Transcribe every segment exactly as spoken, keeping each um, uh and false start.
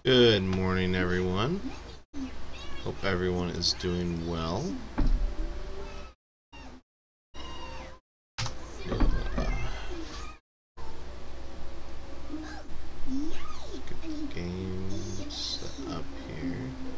Good morning, everyone. Hope everyone is doing well. Uh, get the game set up here.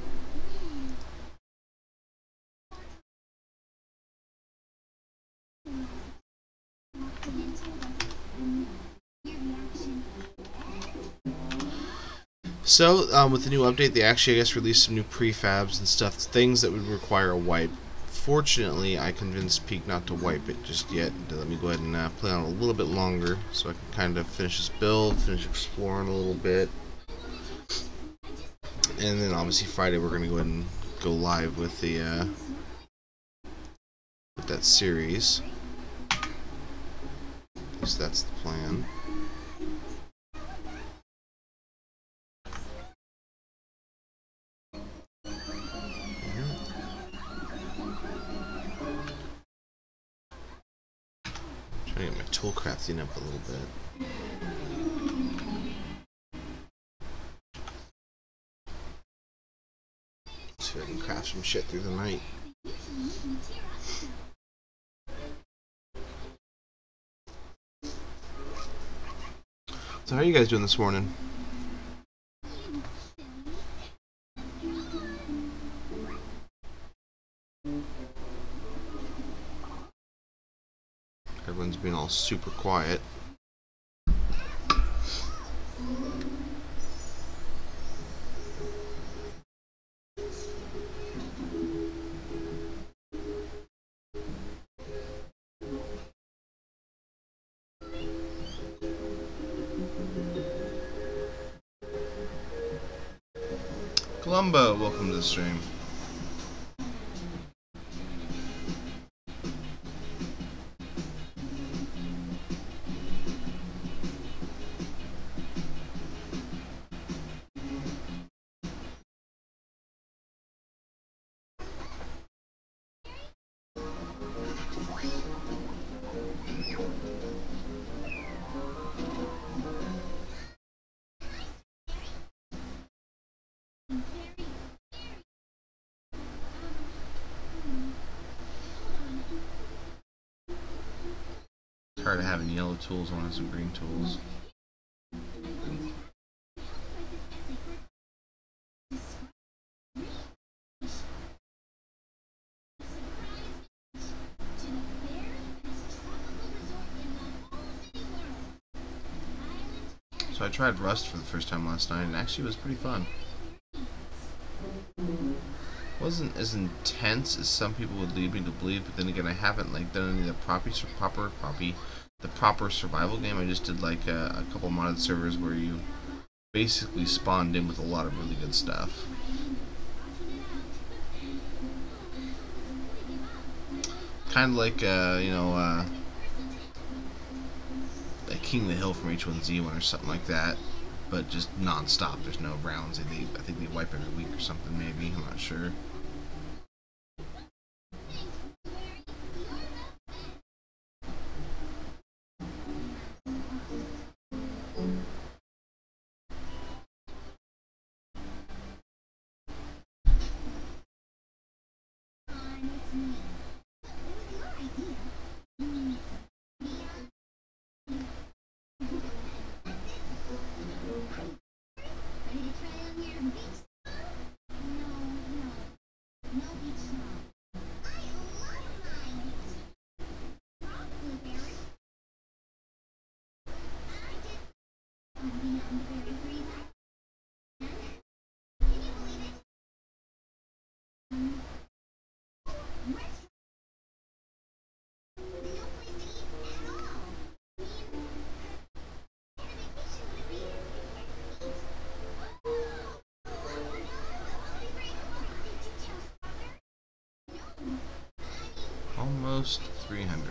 So, um, with the new update, they actually, I guess, released some new prefabs and stuff, things that would require a wipe. Fortunately, I convinced Peak not to wipe it just yet. To let me go ahead and uh, play on it a little bit longer, so I can kind of finish this build, finish exploring a little bit. And then, obviously, Friday we're going to go ahead and go live with the uh, with that series. At least that's the plan. Trying to get my tool crafting up a little bit. See if I can craft some shit through the night. So how are you guys doing this morning? Everyone's being all super quiet. Columbo, welcome to the stream. Tired of having yellow tools on some green tools. So I tried Rust for the first time last night, and actually it was pretty fun. Wasn't as intense as some people would lead me to believe, but then again, I haven't like done any of the proper proper proper the proper survival game. I just did like a, a couple modded servers where you basically spawned in with a lot of really good stuff. Kind of like uh, you know, uh, like King of the Hill from H one Z one or something like that, but just non-stop. There's no rounds. They, I think they wipe every week or something. Maybe, I'm not sure. Almost three hundred.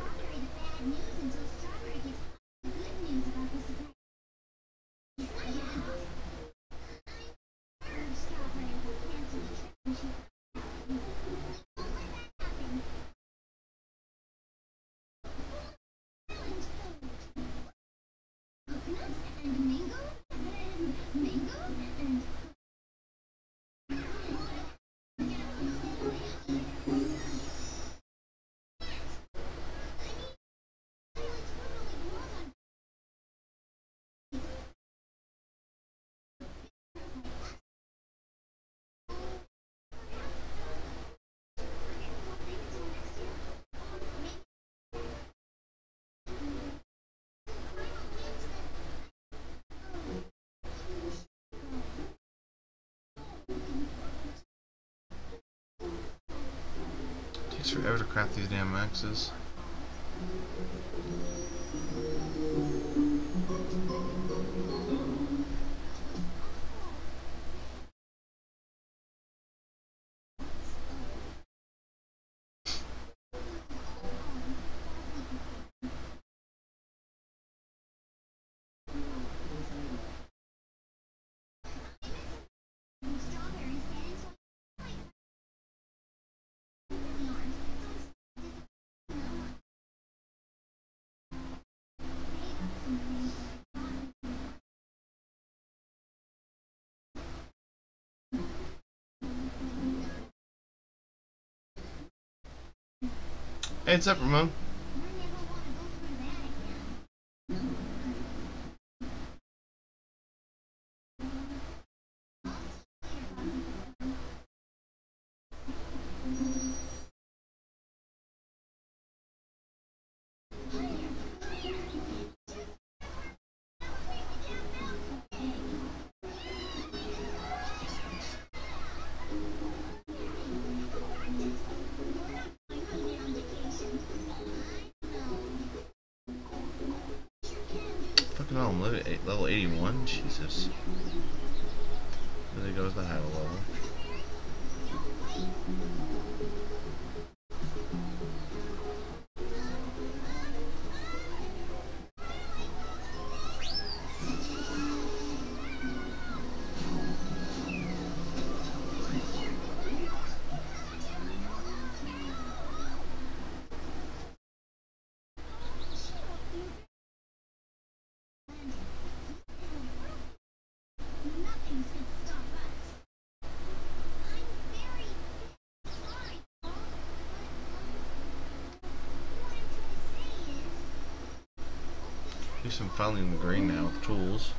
Takes forever to craft these damn maxes. Hey, what's up, Ramon? Fucking hell, I'm level eighty-one? Jesus. There goes the high level. Do some filing in the green now with tools.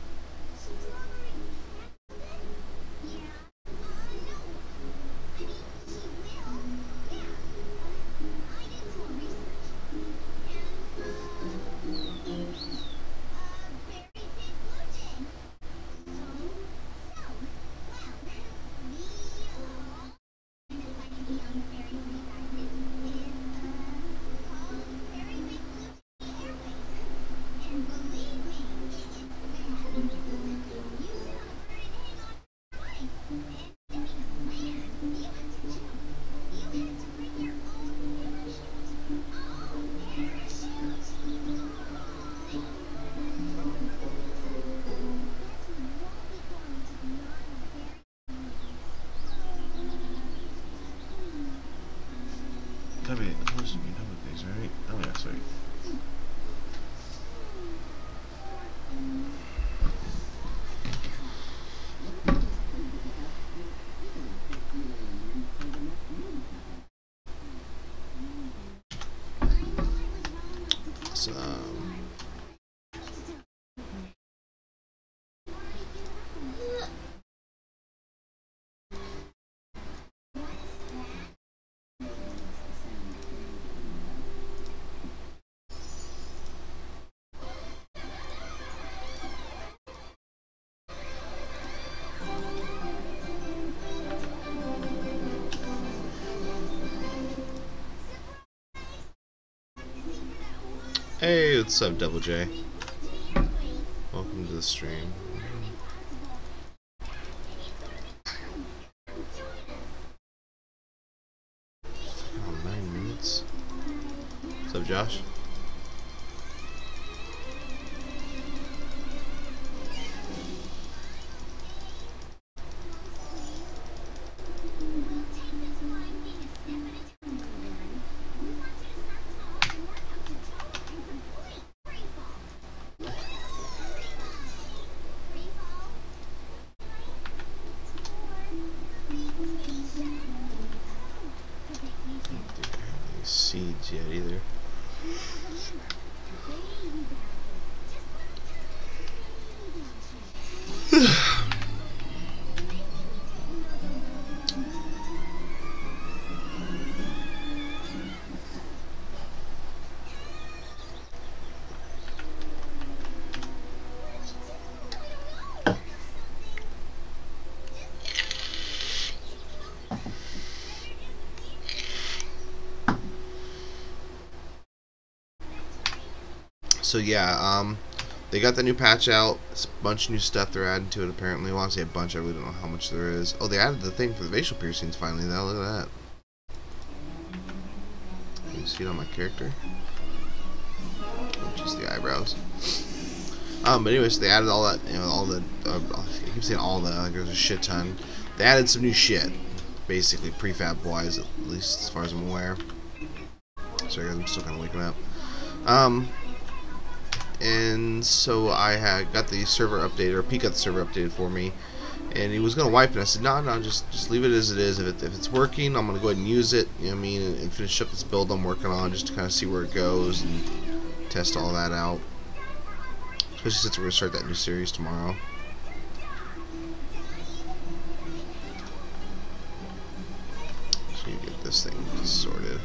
Gotta be supposed to be done with these, right? Oh yeah, sweet. Awesome. Hey, what's up, Double J? Welcome to the stream. Oh, nine minutes. What's up, Josh? Seeds yet either. So yeah, um, they got the new patch out. It's a bunch of new stuff they're adding to it apparently. Well, I say a bunch, I really don't know how much there is. Oh, they added the thing for the facial piercings finally now, look at that. Can you see it on my character? Oh, just the eyebrows. Um, but anyways, they added all that, you know, all the, uh, I keep saying all the, like there's a shit ton. They added some new shit, basically, prefab wise, at least as far as I'm aware. Sorry guys, I'm still kind of waking up. Um, and so I had got the server updated, or Pete got the server updated for me, and he was gonna wipe it. And I said, no, no, just just leave it as it is. If it, if it's working, I'm gonna go ahead and use it. You know what I mean, and, and finish up this build I'm working on, just to kind of see where it goes and test all that out. Especially since we're gonna start that new series tomorrow. So you get this thing sorted.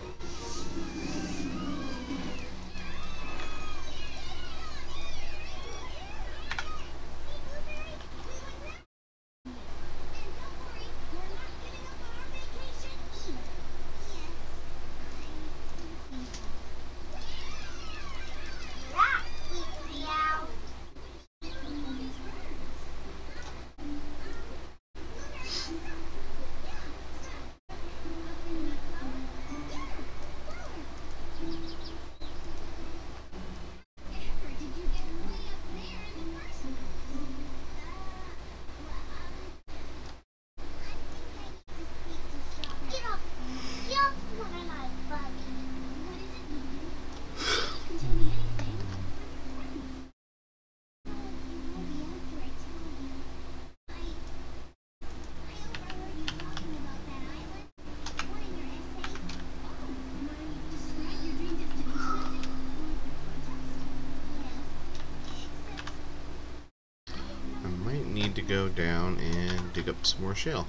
To go down and dig up some more shale,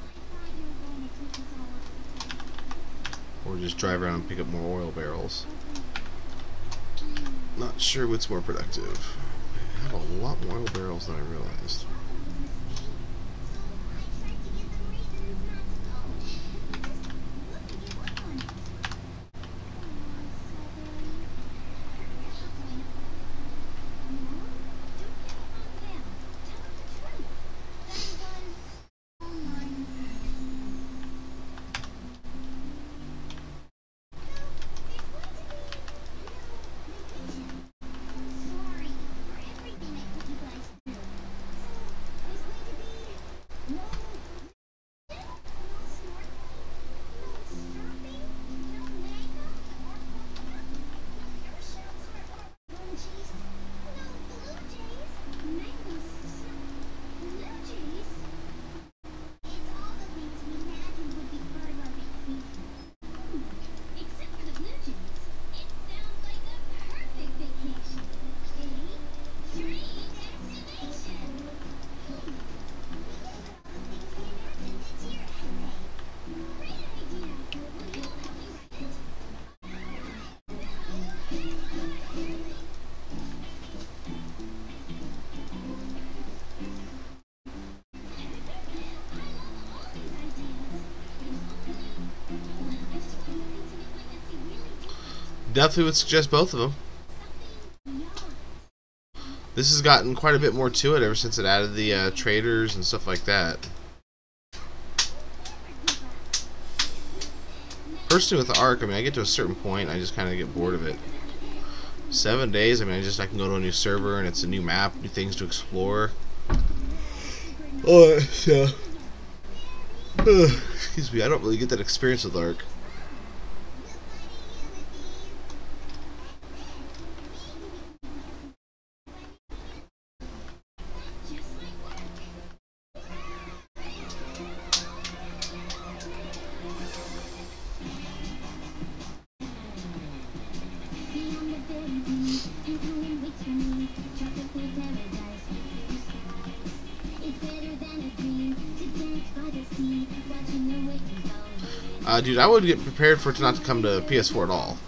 or just drive around and pick up more oil barrels. Not sure what's more productive. I have a lot more oil barrels than I realized. Definitely would suggest both of them. This has gotten quite a bit more to it ever since it added the uh, traders and stuff like that. Personally, with the Ark, I mean, I get to a certain point, I just kind of get bored of it. Seven days, I mean, I just I can go to a new server and it's a new map, new things to explore. Oh, yeah. Excuse me, I don't really get that experience with Ark. Uh, dude, I would get prepared for it to not to come to P S four at all.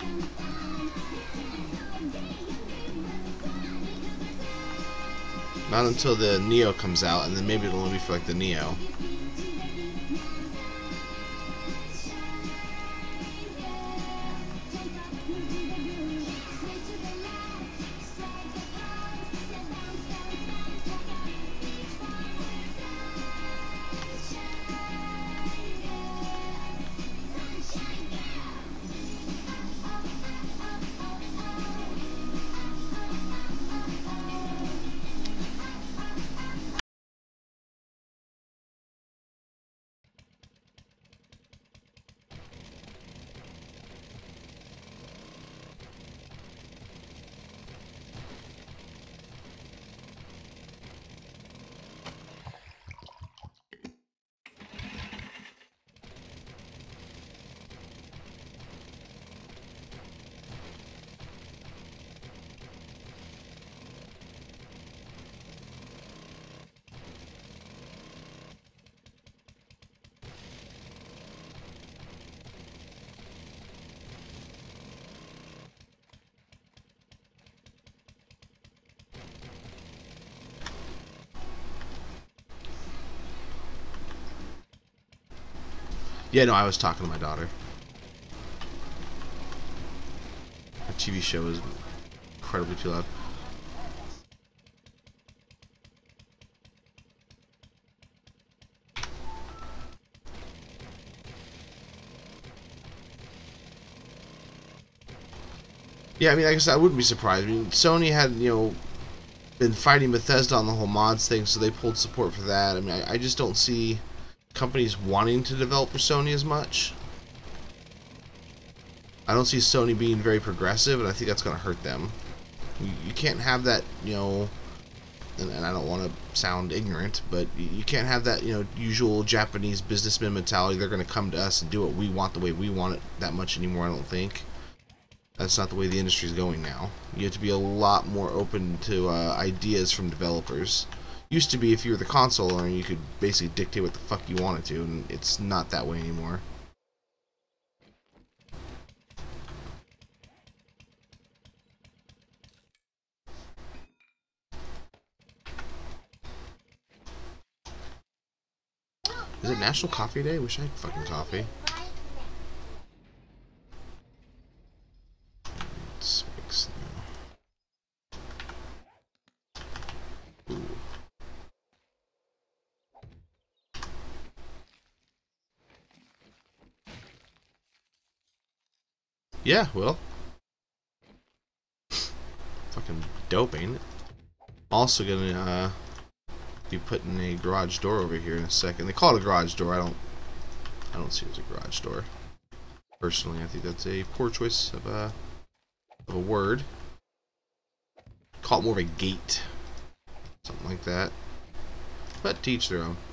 Not until the Neo comes out, and then maybe it'll only be for like the Neo. Yeah, no, I was talking to my daughter. The T V show is incredibly too loud. Yeah, I mean, I guess I wouldn't be surprised. I mean, Sony had, you know, been fighting Bethesda on the whole mods thing, so they pulled support for that. I mean, I, I just don't see companies wanting to develop for Sony as much. I don't see Sony being very progressive, and I think that's going to hurt them. You, you can't have that, you know, and, and I don't want to sound ignorant, but you, you can't have that, you know, usual Japanese businessman mentality. They're going to come to us and do what we want the way we want it that much anymore, I don't think. That's not the way the industry is going now. You have to be a lot more open to uh, ideas from developers. Used to be if you were the console owner, you could basically dictate what the fuck you wanted to, and it's not that way anymore. Is it National Coffee Day? I wish I had fucking coffee. Let's mix now. Ooh. Yeah, well. Fucking dope, ain't it? Also gonna uh, be putting a garage door over here in a second. They call it a garage door. I don't I don't see it as a garage door. Personally, I think that's a poor choice of a of a word. Call it more of a gate. Something like that. But to each their own.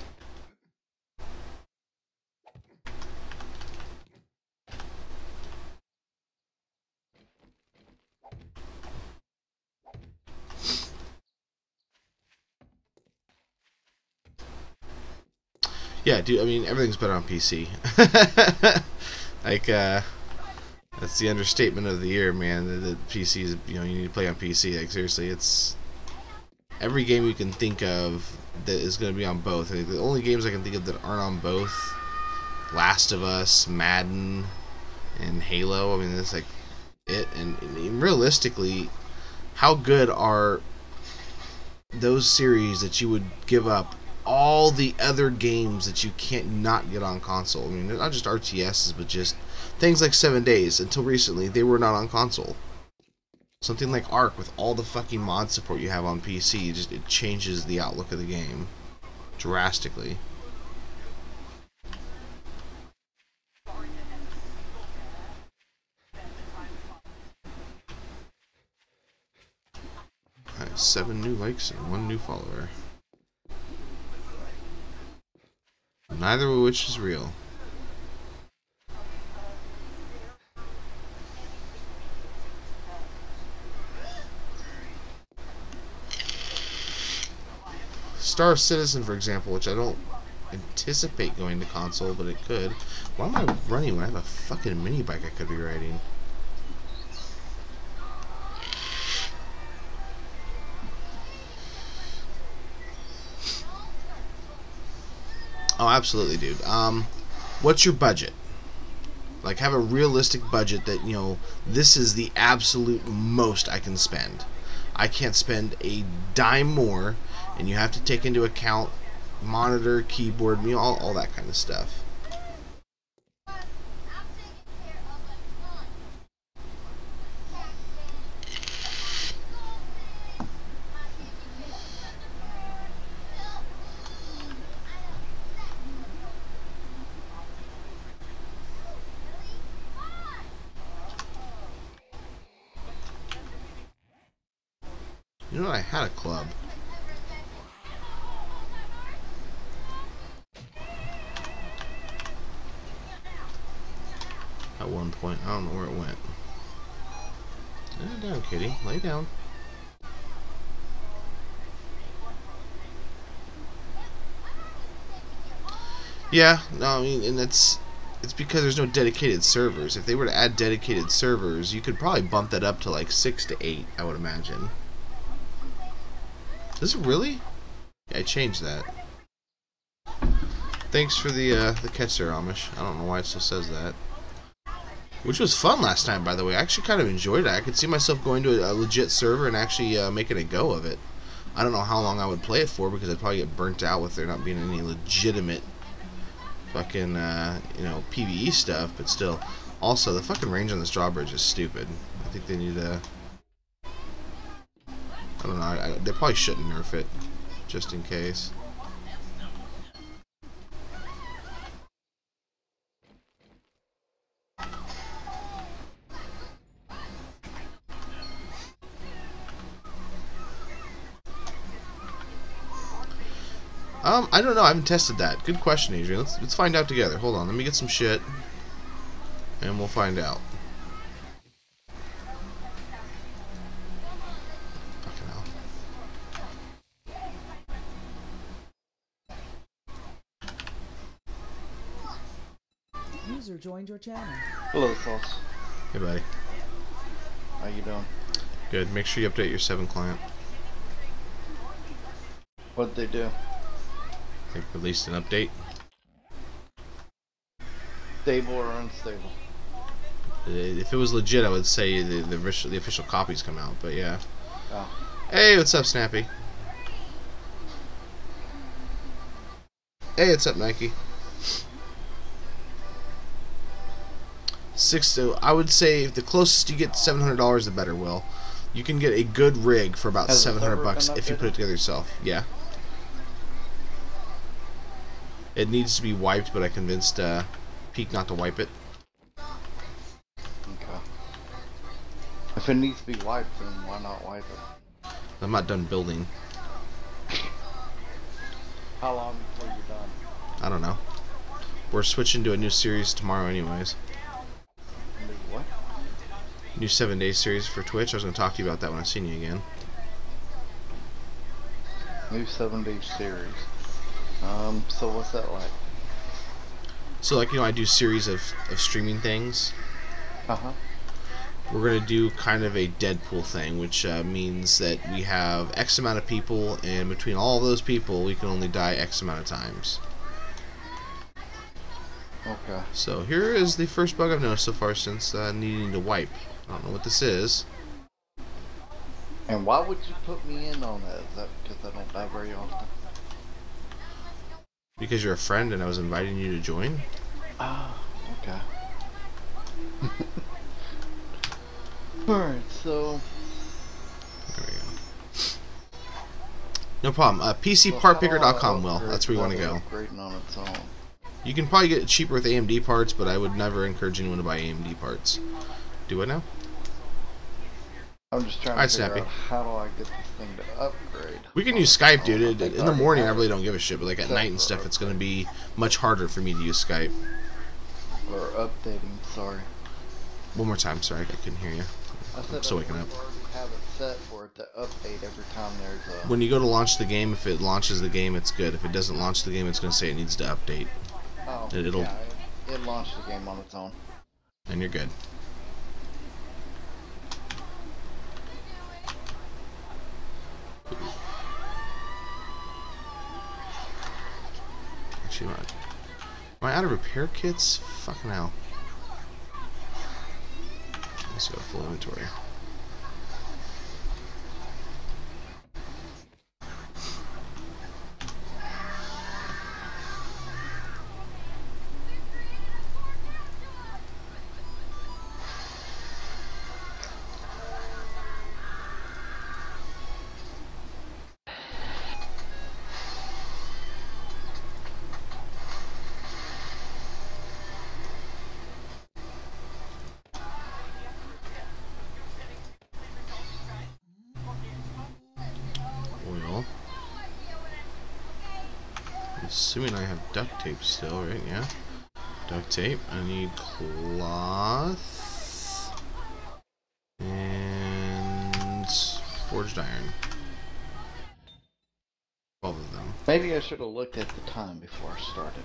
Yeah, dude, I mean, everything's better on P C. Like, uh, that's the understatement of the year, man. The, the P C is, you know, you need to play on P C. Like, seriously, it's every game you can think of that is going to be on both. I think the only games I can think of that aren't on both, Last of Us, Madden, and Halo. I mean, that's like it. And, and realistically, how good are those series that you would give up all the other games that you can't not get on console? I mean, they're not just R T Ss, but just things like Seven Days. Until recently, they were not on console. Something like Ark, with all the fucking mod support you have on P C, just it changes the outlook of the game drastically. Alright, seven new likes and one new follower. Neither of which is real. Star Citizen, for example, which I don't anticipate going to console, but it could. Why am I running when I have a fucking mini bike I could be riding? Oh, absolutely, dude. Um, what's your budget? Like, have a realistic budget that, you know, this is the absolute most I can spend. I can't spend a dime more, and you have to take into account monitor, keyboard, you know, all, all that kind of stuff. You know, I had a club. At one point, I don't know where it went. Lay down, kitty. Lay down. Yeah, no, I mean, and it's it's because there's no dedicated servers. If they were to add dedicated servers, you could probably bump that up to like six to eight, I would imagine. Is it really? Yeah, I changed that. Thanks for the uh, the catch there, Amish. I don't know why it still says that. Which was fun last time, by the way. I actually kind of enjoyed it. I could see myself going to a, a legit server and actually uh, making a go of it. I don't know how long I would play it for because I'd probably get burnt out with there not being any legitimate fucking, uh, you know, PvE stuff, but still. Also, the fucking range on this drawbridge is stupid. I think they need to... I don't know, I, I, they probably shouldn't nerf it, just in case. Um, I don't know, I haven't tested that. Good question, Adrian. Let's, let's find out together. Hold on, let me get some shit, and we'll find out. User joined your channel. Hello, Sauce. Hey, buddy. How you doing? Good. Make sure you update your seven client. What'd they do? They released an update. Stable or unstable? If it was legit, I would say the the official, the official copies come out. But yeah. Oh. Hey, what's up, Snappy? Hey, what's up, Nike? Six. So I would say the closest you get to seven hundred dollars, the better. Will you can get a good rig for about Has seven hundred the server bucks been if you put it together yourself. Yeah. It needs to be wiped, but I convinced uh, Peak not to wipe it. Okay. If it needs to be wiped, then why not wipe it? I'm not done building. How long before you're done? I don't know. We're switching to a new series tomorrow, anyways. New what? New seven day series for Twitch. I was going to talk to you about that when I seen you again. New seven day series. Um, so what's that like? So, like, you know, I do series of, of streaming things. Uh-huh. We're going to do kind of a Deadpool thing, which uh, means that we have X amount of people, and between all of those people, we can only die X amount of times. Okay. So, here is the first bug I've noticed so far since uh, needing to wipe. I don't know what this is. And why would you put me in on that? Is that because I don't die very often? Because you're a friend and I was inviting you to join? Ah, okay. Alright, so... There we go. No problem. Uh, P C part picker dot com, Will. That's where you want to go. Upgrading on its own. You can probably get it cheaper with A M D parts, but I would never encourage anyone to buy A M D parts. Do it now? I'm just trying to Alright, figure Snappy. out how do I get this thing to upgrade. We can use Skype, dude. Oh, I It- think In I the already morning, I have really it. don't give a shit, but like at Except night and for stuff, it's going to upgrade. be much harder for me to use Skype. Or updating, sorry. One more time, sorry, I couldn't hear you. I said I'm still I waking up. already have it set for it to update every time there's a... When you go to launch the game, if it launches the game, it's good. If it doesn't launch the game, it's going to say it needs to update. Oh, it- it'll- yeah, it, it launched the game on its own. And you're good. Actually, am I, am I out of repair kits? Fucking hell. Let's go full inventory. Oil. Assuming I have duct tape still, right? Yeah. Duct tape. I need cloth. And forged iron. Twelve of them. Maybe I should have looked at the time before I started.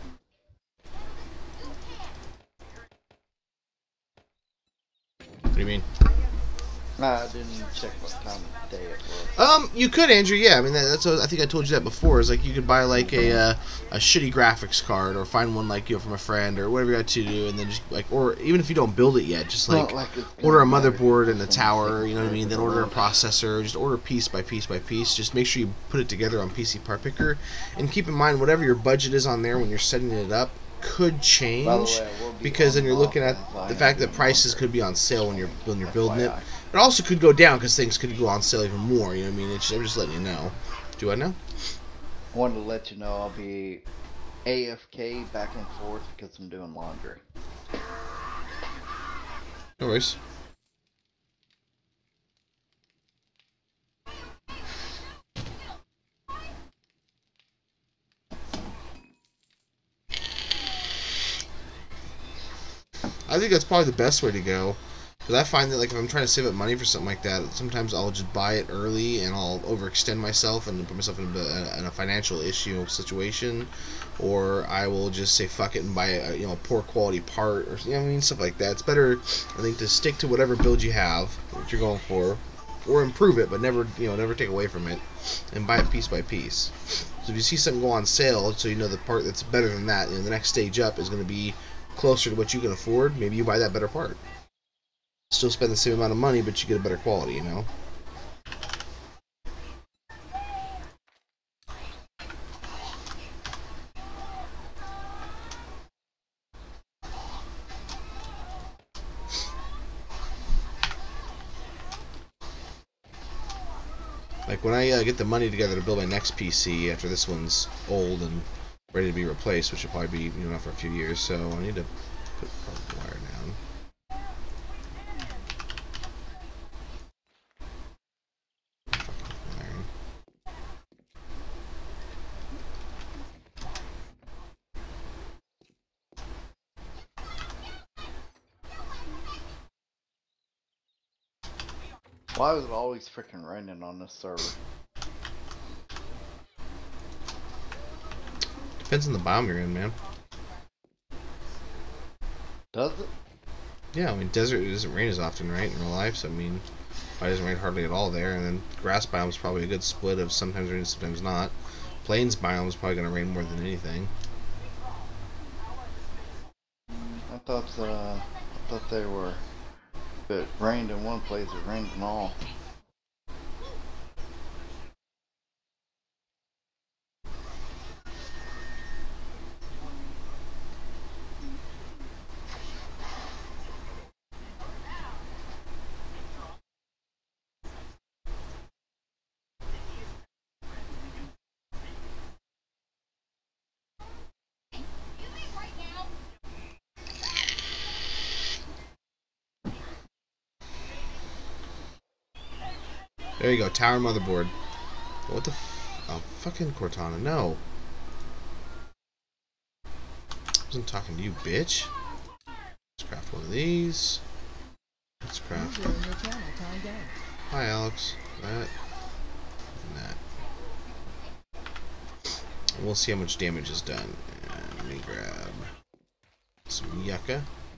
What do you mean? Nah, I didn't check what time of day it was. Um, you could, Andrew. Yeah, I mean that, that's. What, I think I told you that before. Is like you could buy like a uh, a shitty graphics card, or find one like you know from a friend, or whatever you got to do, and then just like, or even if you don't build it yet, just like, like order a motherboard and a tower. You know what I mean? Then order a processor. Just order piece by piece by piece. Just make sure you put it together on P C Part Picker, and keep in mind whatever your budget is on there when you're setting it up could change, way, be because then you're looking at the fact that prices could be on sale when you're when you're building it. It also could go down because things could go on sale even more. You know what I mean? It's just, I'm just letting you know. Do I know? I wanted to let you know I'll be A F K back and forth because I'm doing laundry. No worries. I think that's probably the best way to go. Because I find that like if I'm trying to save up money for something like that, sometimes I'll just buy it early and I'll overextend myself and put myself in a, in a financial issue situation, or I will just say fuck it and buy a you know poor quality part, or you know what I mean, stuff like that. It's better, I think, to stick to whatever build you have, what you're going for, or improve it, but never you know never take away from it, and buy it piece by piece. So if you see something go on sale, so you know the part that's better than that, you know, the next stage up is going to be closer to what you can afford, maybe you buy that better part. Still spend the same amount of money, but you get a better quality, you know? Like, when I uh, get the money together to build my next P C after this one's old and ready to be replaced, which will probably be, you know, not for a few years, so I need to put the wire down. Why is it always freaking raining on this server? Depends on the biome you're in, man. Does it? Yeah, I mean, desert, it doesn't rain as often, right, in real life, so I mean, it doesn't rain hardly at all there, and then grass biome is probably a good split of sometimes rain, sometimes not. Plains biome is probably going to rain more than anything. I thought, uh, I thought they were, if it rained in one place, it rained in all. There you go, tower motherboard. What the f- oh, fucking Cortana, no. I wasn't talking to you, bitch. Let's craft one of these. Let's craft. User in your channel timed out. Hi, Alex. That. And that. And we'll see how much damage is done. And let me grab some yucca.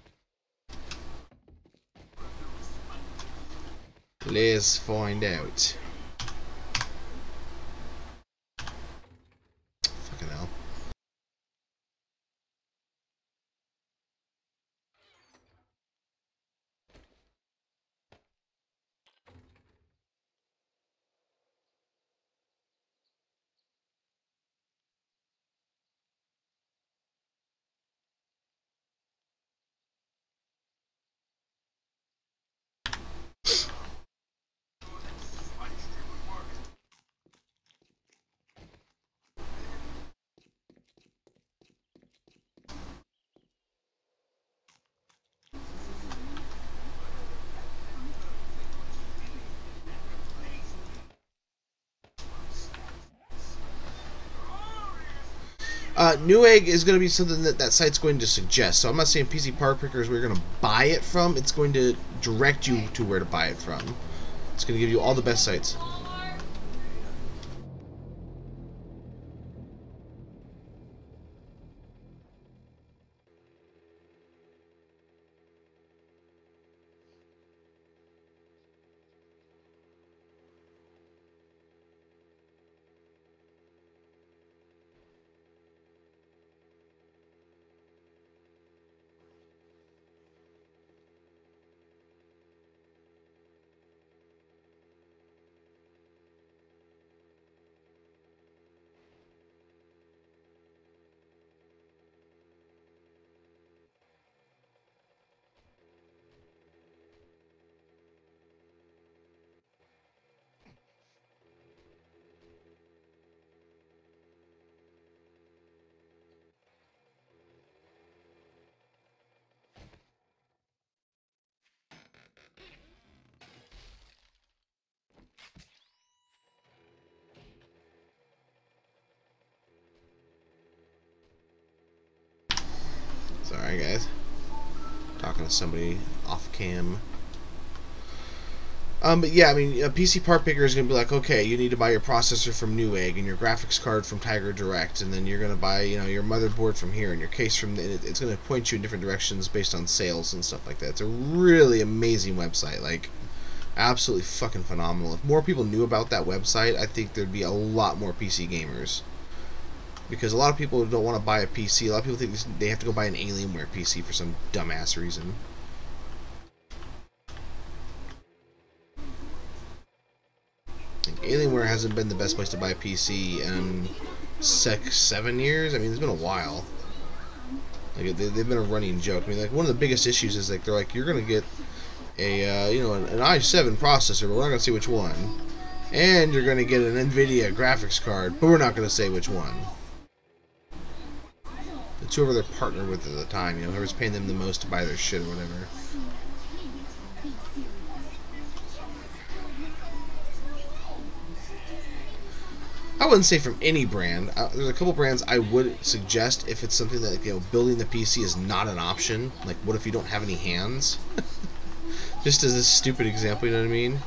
Let's find out. Fucking hell. Uh, Newegg is going to be something that that site's going to suggest. So I'm not saying P C Part Picker is where you're going to buy it from. It's going to direct you to where to buy it from. It's going to give you all the best sites. Sorry, guys. Talking to somebody off cam. Um, but yeah, I mean, a P C part picker is going to be like, okay, you need to buy your processor from Newegg and your graphics card from Tiger Direct, and then you're going to buy, you know, your motherboard from here and your case from. The, it's going to point you in different directions based on sales and stuff like that. It's a really amazing website, like absolutely fucking phenomenal. If more people knew about that website, I think there'd be a lot more P C gamers. Because a lot of people don't want to buy a P C. A lot of people think they have to go buy an Alienware P C for some dumbass reason. Alienware hasn't been the best place to buy a P C in six, seven years. I mean, it's been a while. Like they, they've been a running joke. I mean, like one of the biggest issues is like they're like, you're gonna get a uh, you know an, an i seven processor, but we're not gonna say which one, and you're gonna get an NVIDIA graphics card, but we're not gonna say which one. It's whoever they're partnered with at the time, you know, whoever's paying them the most to buy their shit or whatever. I wouldn't say from any brand. Uh, there's a couple brands I would suggest if it's something that, you know, building the P C is not an option. Like, what if you don't have any hands? Just as a stupid example, you know what I mean?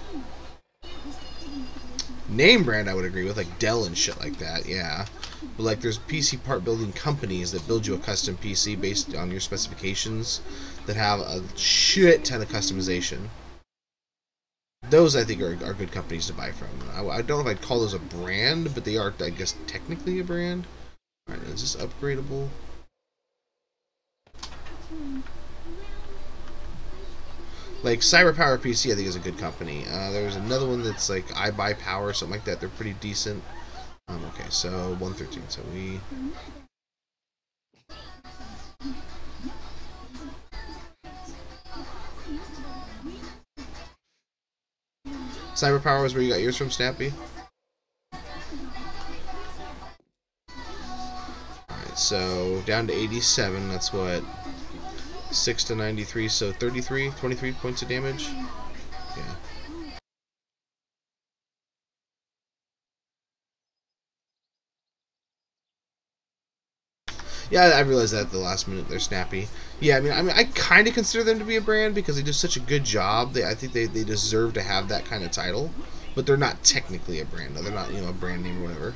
Name brand I would agree with, like Dell and shit like that, yeah. But like, there's P C part building companies that build you a custom P C based on your specifications that have a shit ton of customization. Those, I think, are, are good companies to buy from. I, I don't know if I'd call those a brand, but they are, I guess, technically a brand. Alright, is this upgradable? Like, CyberPower P C, I think, is a good company. Uh, there's another one that's like iBuyPower, something like that. They're pretty decent. Um, okay, so one thirteen. So we... CyberPower is where you got yours from, Snappy? Alright, so down to eighty-seven, that's what? six to ninety-three, so thirty-three, twenty-three points of damage? Yeah. Yeah, I realized that at the last minute. They're Snappy. Yeah, I mean, I mean, I kind of consider them to be a brand because they do such a good job. They, I think they, they deserve to have that kind of title, but they're not technically a brand. They're not, you know, a brand name or whatever.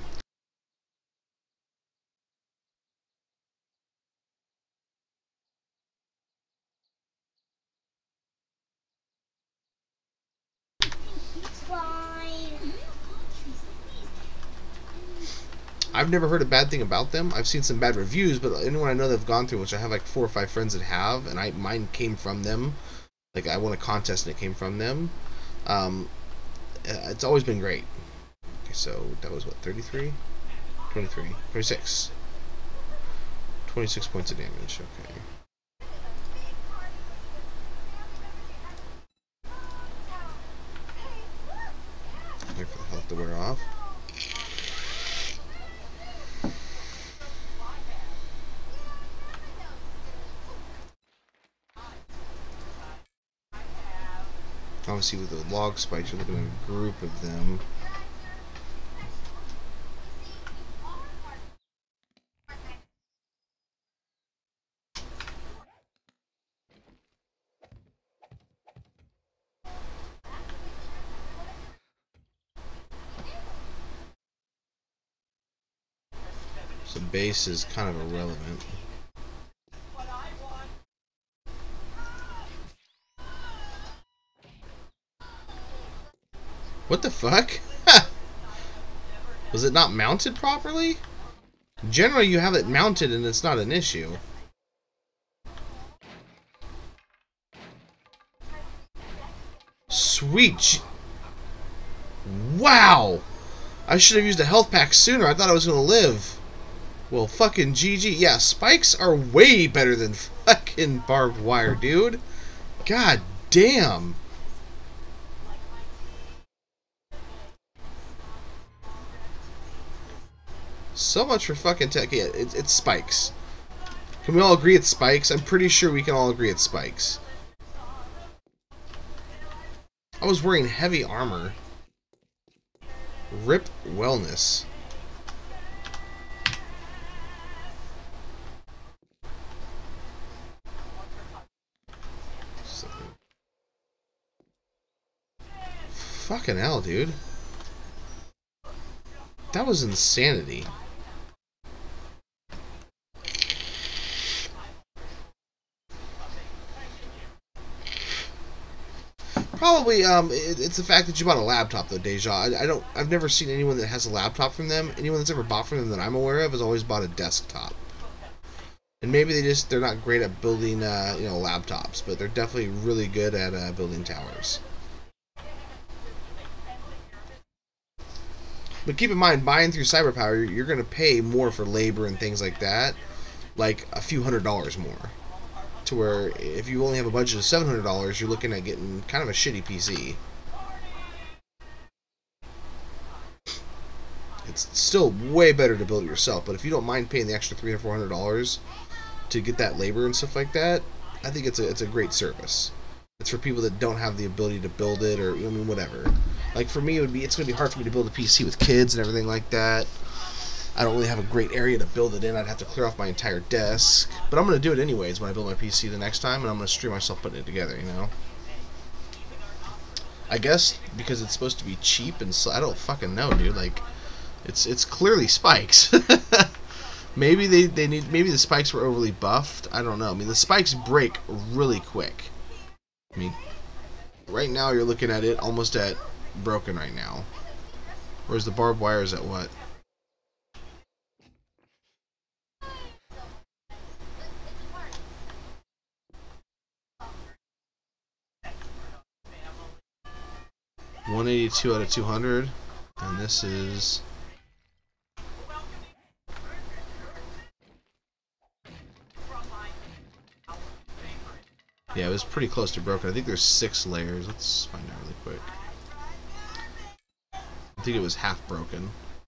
I've never heard a bad thing about them. I've seen some bad reviews, but anyone I know that have gone through, which I have like four or five friends that have, and I mine came from them. Like, I won a contest and it came from them. Um, it's always been great. Okay, so that was what, thirty-three? twenty-three. twenty-six. twenty-six points of damage, okay. Wait for the health to wear off. Obviously, with the log spikes, you're looking at a group of them. So base is kind of irrelevant. What the fuck? Was it not mounted properly? Generally, you have it mounted and it's not an issue. Sweet. Wow! I should have used a health pack sooner. I thought I was going to live. Well, fucking G G. Yeah, spikes are way better than fucking barbed wire, dude. God damn. So much for fucking tech. Yeah, it's, it's spikes. Can we all agree it's spikes? I'm pretty sure we can all agree it's spikes. I was wearing heavy armor. Rip wellness. Fucking hell, dude. That was insanity. Probably, um, it, it's the fact that you bought a laptop, though, Deja. I, I don't, I've never seen anyone that has a laptop from them. Anyone that's ever bought from them that I'm aware of has always bought a desktop. And maybe they just, they're not great at building, uh, you know, laptops, but they're definitely really good at uh, building towers. But keep in mind, buying through CyberPower, you're going to pay more for labor and things like that, like a few hundred dollars more. To where if you only have a budget of seven hundred dollars, you're looking at getting kind of a shitty P C. It's still way better to build it yourself, but if you don't mind paying the extra three hundred or four hundred dollars to get that labor and stuff like that, I think it's a it's a great service. It's for people that don't have the ability to build it, or I mean whatever. Like for me, it would be it's going to be hard for me to build a P C with kids and everything like that. I don't really have a great area to build it in. I'd have to clear off my entire desk. But I'm going to do it anyways when I build my P C the next time, and I'm going to stream myself putting it together, you know? I guess because it's supposed to be cheap and so I don't fucking know, dude. Like, it's it's clearly spikes. maybe they, they need maybe the spikes were overly buffed. I don't know. I mean, the spikes break really quick. I mean, right now you're looking at it almost at broken right now. Whereas the barbed wire is at what? one eighty-two out of two hundred, and this is yeah, it was pretty close to broken. I think there's six layers. Let's find out really quick. I think it was half broken.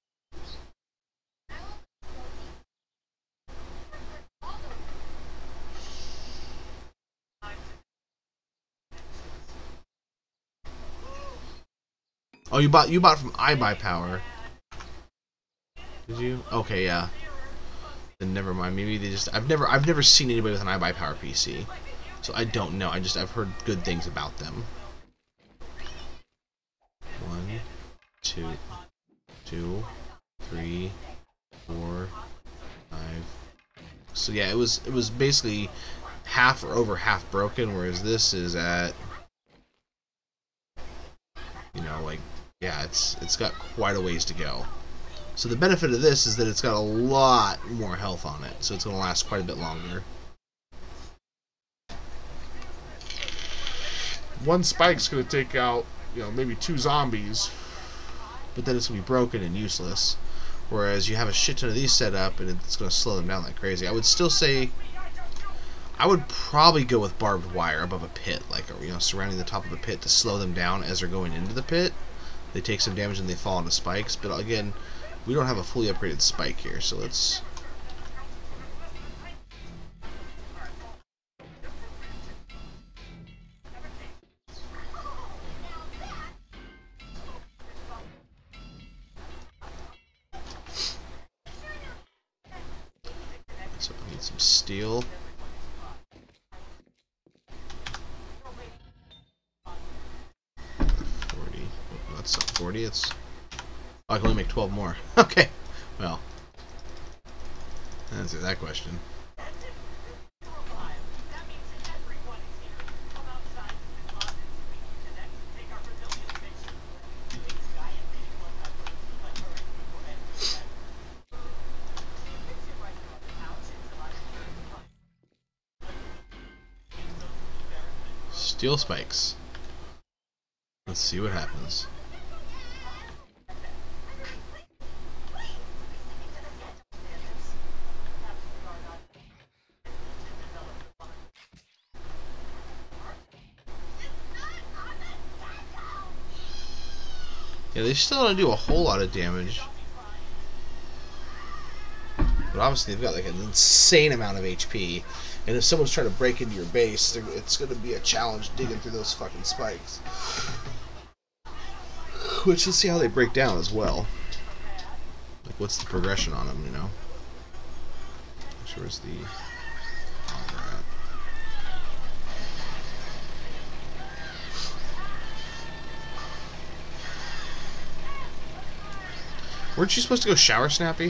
Oh, you bought you bought from iBuyPower. Did you? Okay, yeah. Then never mind. Maybe they just I've never I've never seen anybody with an iBuyPower P C. So I don't know. I just I've heard good things about them. One, two, two, three, four, five. So yeah, it was it was basically half or over half broken, whereas this is at, you know, like, yeah, it's it's got quite a ways to go. So the benefit of this is that it's got a lot more health on it, so it's going to last quite a bit longer. One spike's going to take out, you know, maybe two zombies. But then it's going to be broken and useless. Whereas you have a shit ton of these set up and it's going to slow them down like crazy. I would still say, I would probably go with barbed wire above a pit, like, you know, surrounding the top of the pit to slow them down as they're going into the pit. They take some damage and they fall into spikes. But again, we don't have a fully upgraded spike here, so let's... So I need some steel. forty. Oh, that's not forty, it's... Oh, I can only make twelve more. Okay. Well. Answer that question. Steel spikes. Let's see what happens. Yeah, they still don't do a whole lot of damage. But obviously they've got like an insane amount of H P. And if someone's trying to break into your base, it's going to be a challenge digging through those fucking spikes. Which, let's see how they break down as well. Like, what's the progression on them, you know? I'm sure it's the... Weren't you supposed to go shower, Snappy?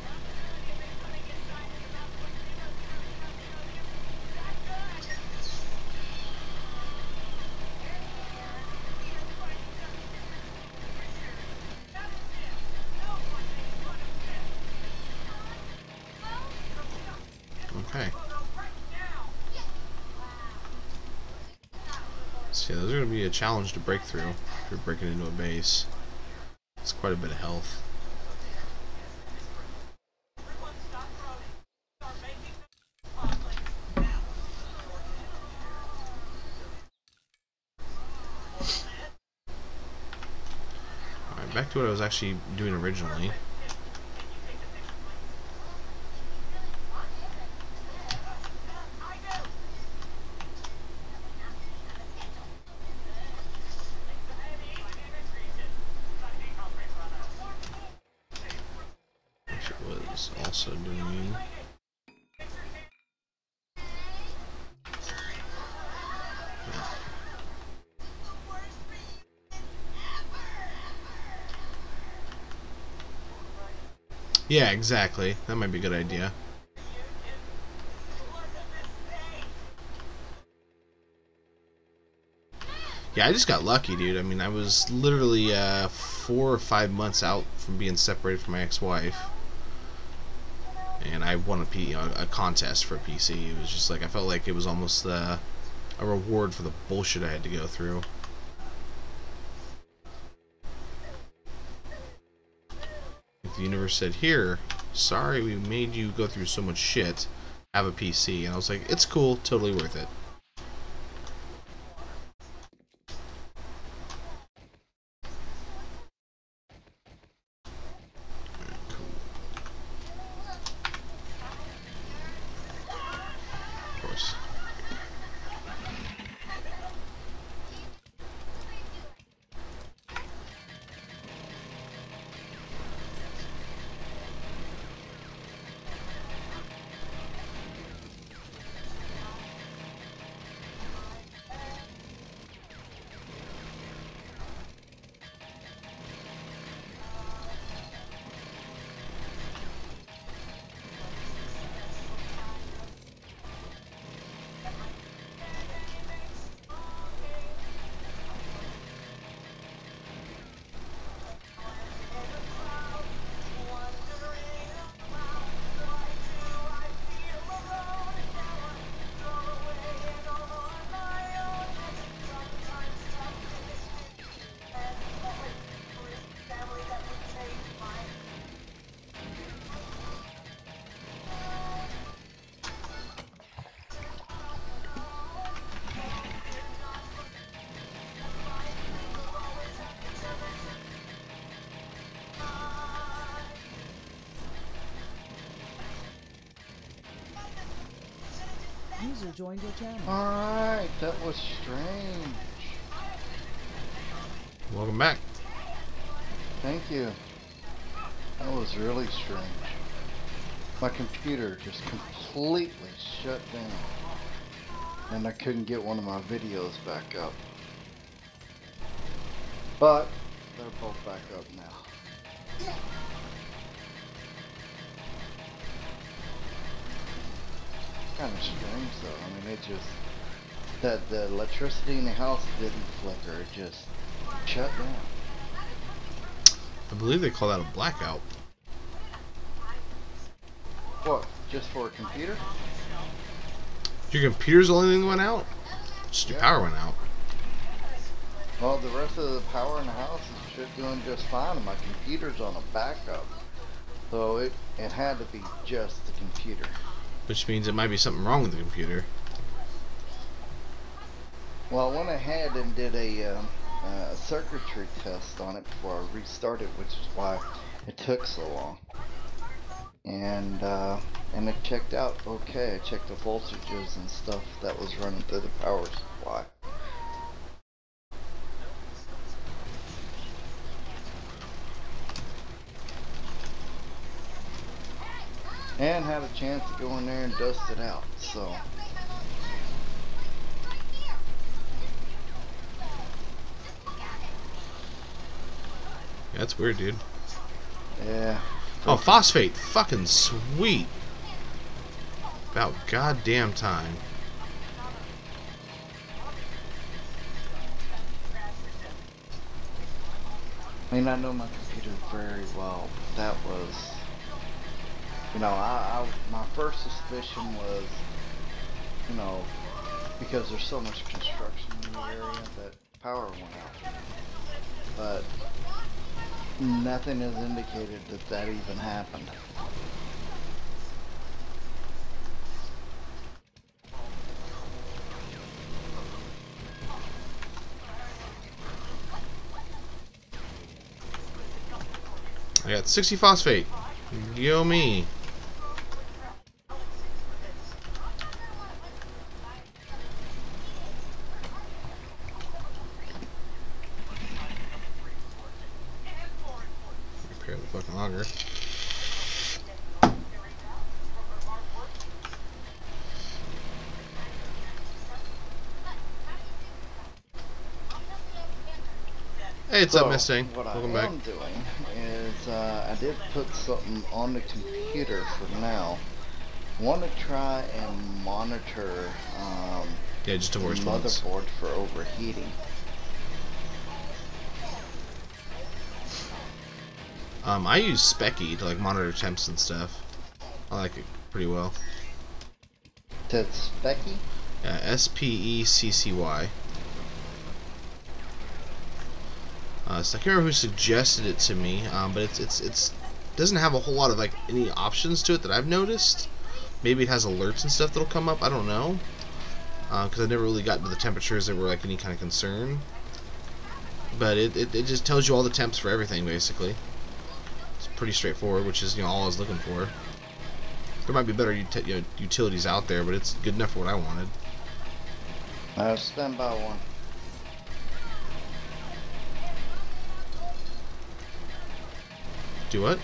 Okay. See, those are going to be a challenge to break through if you're breaking into a base. It's quite a bit of health. Alright, back to what I was actually doing originally. Also doing yeah, exactly. That might be a good idea. Yeah, I just got lucky, dude. I mean, I was literally uh, four or five months out from being separated from my ex-wife. And I won a, P, a, a contest for a P C. It was just like, I felt like it was almost uh, a reward for the bullshit I had to go through. If the universe said, here, sorry we made you go through so much shit, have a P C. And I was like, it's cool, totally worth it. User joined your channel. Alright, that was strange. Welcome back. Thank you. That was really strange. My computer just completely shut down. And I couldn't get one of my videos back up. But they're both back up now. Kind of strange though. I mean, it just that the electricity in the house didn't flicker. It just shut down. I believe they call that a blackout. What? Just for a computer? Your computer's the only thing that went out? Just your Yeah. power went out. Well, the rest of the power in the house is just doing just fine, and my computer's on a backup. So it it had to be just the computer. Which means it might be something wrong with the computer. Well, I went ahead and did a, um, a circuitry test on it before I restarted, which is why it took so long. And uh, and it checked out okay. I checked the voltages and stuff that was running through the power supply. And had a chance to go in there and dust it out, so. Yeah, that's weird, dude. Yeah. Oh, phosphate. Fucking sweet. About goddamn time. I mean, I know my computer very well, but that was, you know, I, I my first suspicion was, you know, because there's so much construction in the area that power went out. But nothing has indicated that that even happened. I got sixty phosphate. Yo me. Repair the fucking auger. Hey, it's so up, Mustang. What Welcome I back. am doing is uh, I did put something on the computer for now. Want to try and monitor um, Yeah, just the divorced once. motherboard for overheating. Um, I use Specky to like monitor temps and stuff. I like it pretty well. That's Specky? Yeah, S P E C C Y. Uh, so I can't remember who suggested it to me, um, but it's it's it's doesn't have a whole lot of like any options to it that I've noticed. Maybe it has alerts and stuff that'll come up. I don't know, because uh, I never really got into the temperatures that were like any kind of concern. But it, it it just tells you all the temps for everything basically. It's pretty straightforward, which is you know all I was looking for. There might be better ut you know, utilities out there, but it's good enough for what I wanted. I'll stand by one. Do what?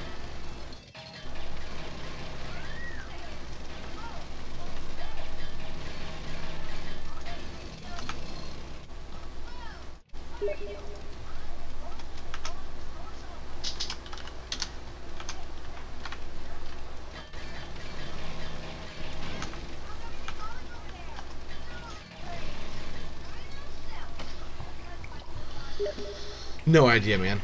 No idea, man.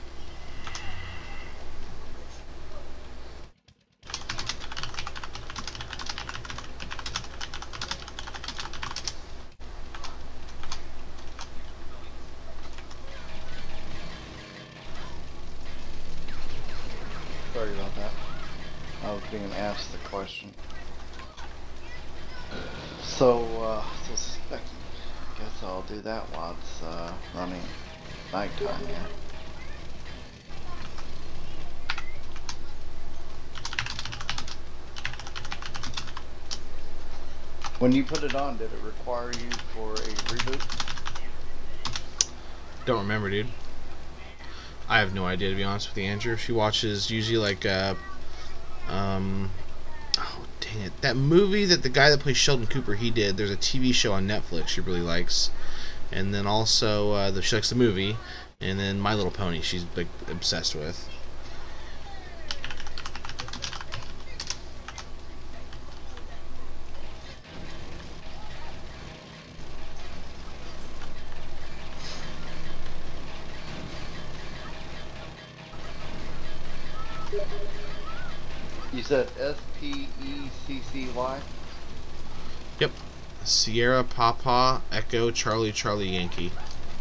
Sorry about that. I was being asked the question. So, uh, so Specky. Guess I'll do that while it's uh, running nighttime here. When you put it on, did it require you for a reboot? Don't remember, dude. I have no idea, to be honest with you, Andrew. She watches usually like, uh, um, oh, dang it. That movie that the guy that plays Sheldon Cooper, he did, there's a T V show on Netflix she really likes. And then also, uh, the, she likes the movie. And then My Little Pony, she's like, obsessed with. You said S P E C C Y? Yep. Sierra Papa Echo Charlie Charlie Yankee.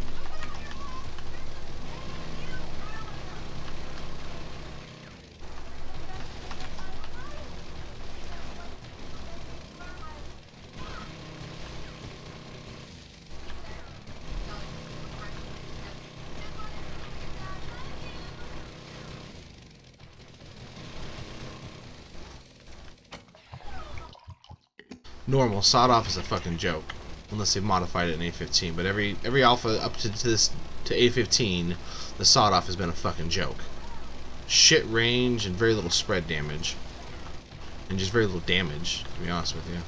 Normal sawed off is a fucking joke, unless they've modified it in A fifteen. But every every alpha up to, to this to A fifteen, the sawed off has been a fucking joke. Shit range and very little spread damage, and just very little damage, to be honest with you.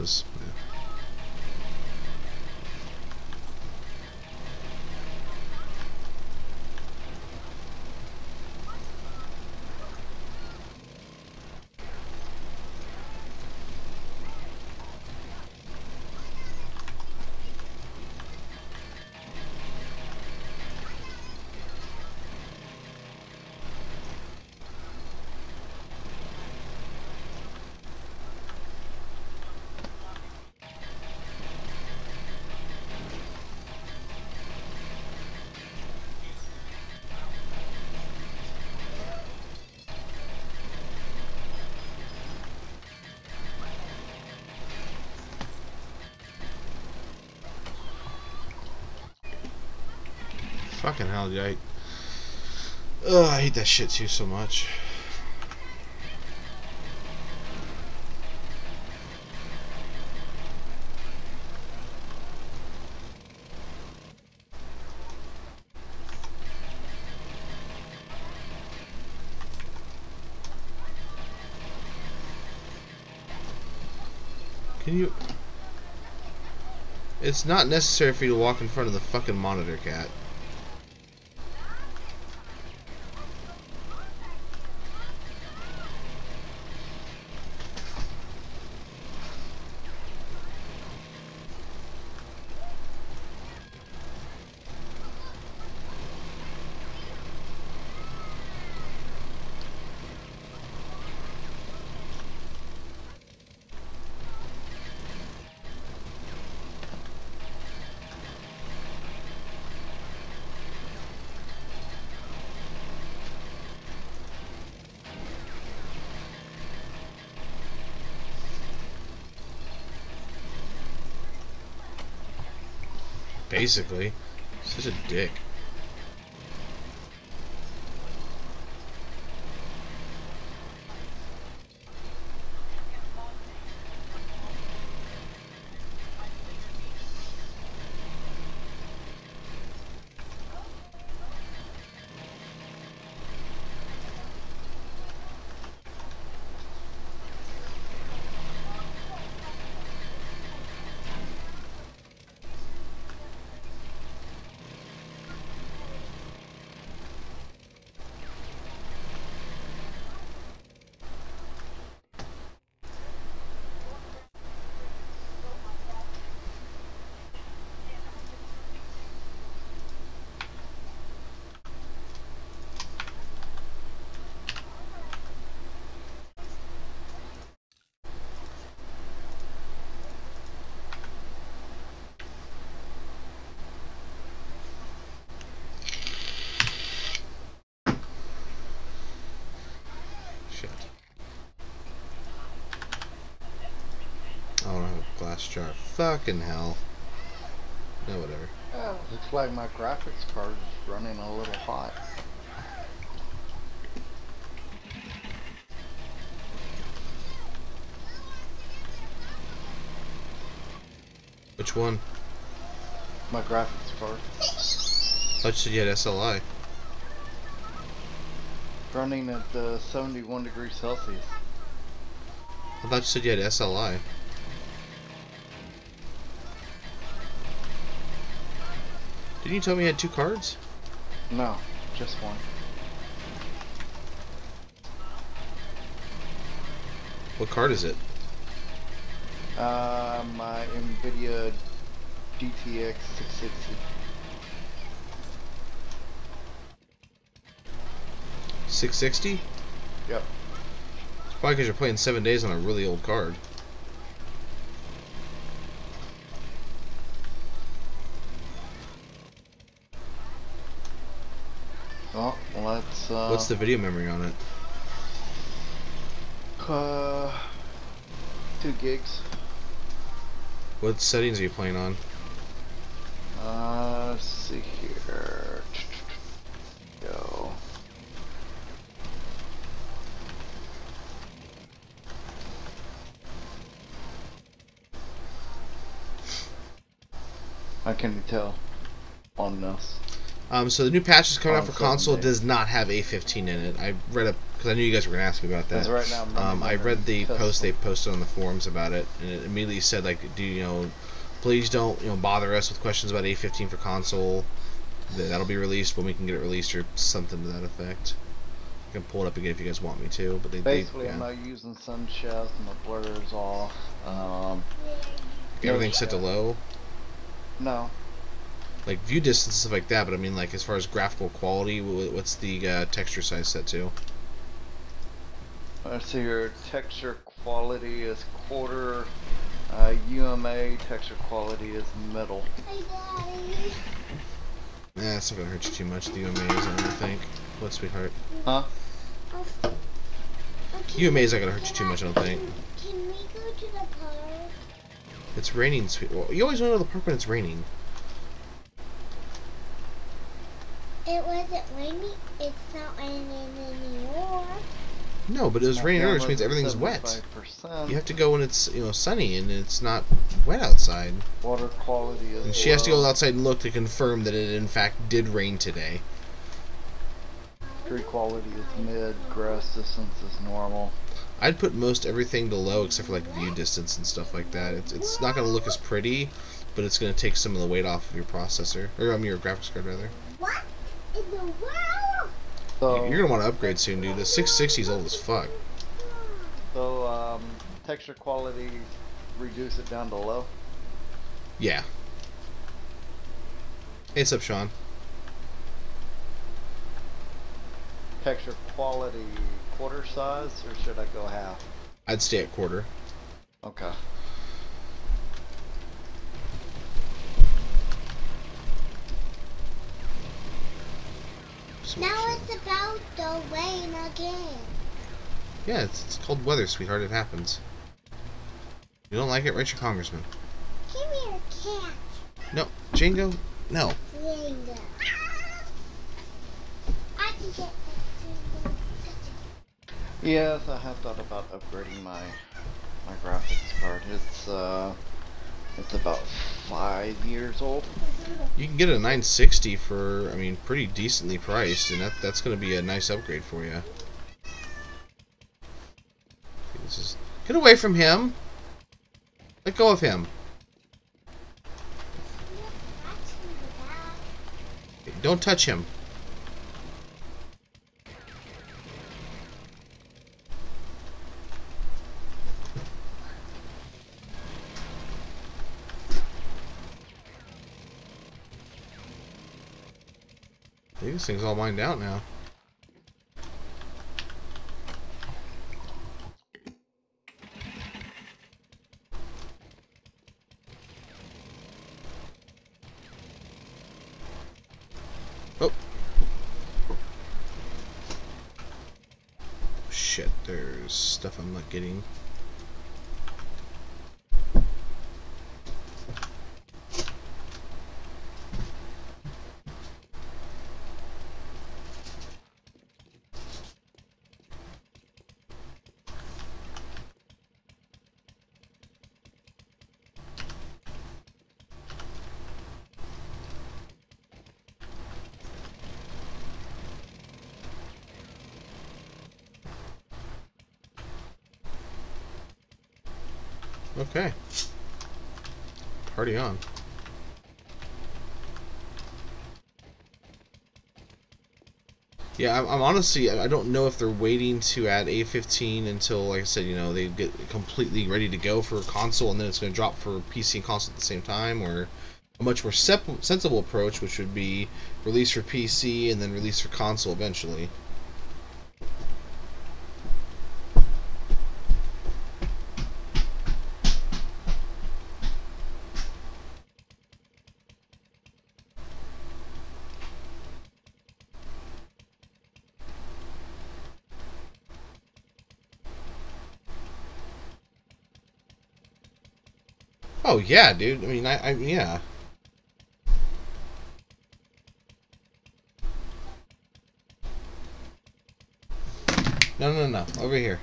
was. Yeah. Fucking hell, dude. I, ugh, I hate that shit too so much. Can you... It's not necessary for you to walk in front of the fucking monitor, cat. Basically. Such a dick. Glass jar. Fucking hell. No, whatever. Uh, looks like my graphics card is running a little hot. Which one? My graphics card. I thought you said you had S L I. Running at uh, seventy-one degrees Celsius. I thought you said you had S L I. Didn't you tell me you had two cards? No, just one. What card is it? Uh, my NVIDIA G T X six sixty. six sixty? Yep. It's probably because you're playing seven days on a really old card. Well, let's, uh... What's the video memory on it? Uh... Two gigs. What settings are you playing on? Uh, let's see here. Go. How can you tell on this? Um, so the new patch is coming out for On seven console days. does not have A fifteen in it. I read a because I knew you guys were gonna ask me about that. Because right now I'm running Um, I under read the custom. post they posted on the forums about it, and it immediately said like, do you know, please don't you know bother us with questions about A fifteen for console. That- That'll be released when we can get it released, or something to that effect. I can pull it up again if you guys want me to, but they Basically, they, yeah. I'm not using sun chest, my blur's off. Um, Everything's no set to shit. low, No, like view distance and stuff like that. But I mean, like as far as graphical quality, wh- what's the uh, texture size set to? let's see your texture quality is quarter. Uh, U M A texture quality is middle. Eh, it's not gonna hurt you too much. The U M A is, I don't think. What, sweetheart? Huh? U M A is not gonna hurt you too much, I don't think. Can we go to the park? It's raining, sweet. Well, you always want to go to the park when it's raining. It wasn't raining. It's not raining anymore. No, but it was My raining earlier, which camera's means at everything's wet. seventy-five percent. You have to go when it's you know sunny and it's not wet outside. Water quality is And she has to go low. outside and look to confirm that it in fact did rain today. Tree quality is mid. Grass distance is normal. I'd put most everything to low except for like view distance and stuff like that. It's it's not gonna look as pretty, but it's gonna take some of the weight off of your processor or um, your graphics card rather. What in the world? So, You're gonna want to upgrade soon, dude. The six sixty is old as fuck. so um, texture quality, reduce it down to low. Yeah. Hey, what's up, Sean? Texture quality, quarter size, or should I go half? I'd stay at quarter. Okay. So Now much, it's about to rain again. yeah, it's, it's cold weather, sweetheart. It happens. You don't like it? Write your congressman. Give me a cat. No, Django. No. Linda. I can get that. Yes, I have thought about upgrading my my graphics card. It's uh, it's about five years old. You can get a nine sixty for, I mean, pretty decently priced, and that that's going to be a nice upgrade for you. Okay, this is get away from him. Let go of him. Okay, don't touch him. I think this thing's all mined out now. Oh. Shit, there's stuff I'm not getting. Okay. Party on. Yeah, I'm, I'm honestly, I don't know if they're waiting to add A fifteen until, like I said, you know, they get completely ready to go for console and then it's going to drop for P C and console at the same time, or a much more sep- sensible approach, which would be release for P C and then release for console eventually. Oh yeah, dude. I mean, I, I yeah. No, no, no. Over here.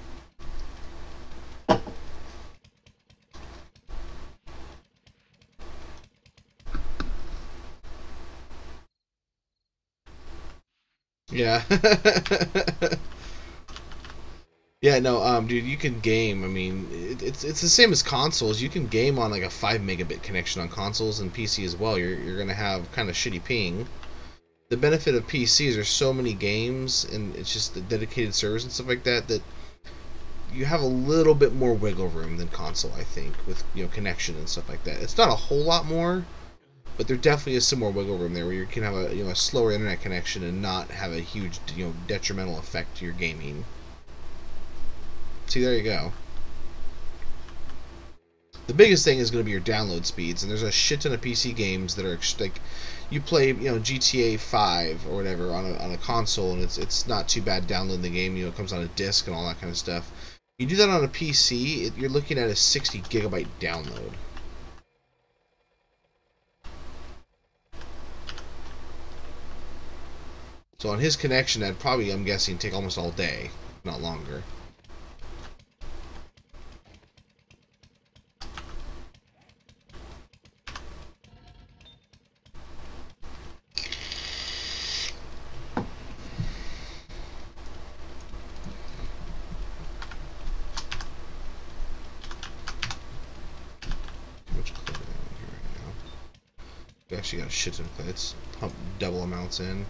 Yeah. Yeah, no, um, dude, you can game. I mean, it, it's it's the same as consoles. You can game on like a five megabit connection on consoles and P C as well. You're you're gonna have kind of shitty ping. The benefit of P C is there's so many games and it's just the dedicated servers and stuff like that that you have a little bit more wiggle room than console, I think, with you know connection and stuff like that. It's not a whole lot more, but there definitely is some more wiggle room there where you can have a you know a slower internet connection and not have a huge you know detrimental effect to your gaming. See, there you go. The biggest thing is going to be your download speeds, and there's a shit ton of P C games that are like, you play, you know, G T A five or whatever on a on a console, and it's it's not too bad downloading the game. You know, it comes on a disc and all that kind of stuff. You do that on a P C, it, you're looking at a sixty gigabyte download. So on his connection, that'd probably, I'm guessing, take almost all day, if not longer. We actually got a shit ton of clay. Let's pump double amounts in.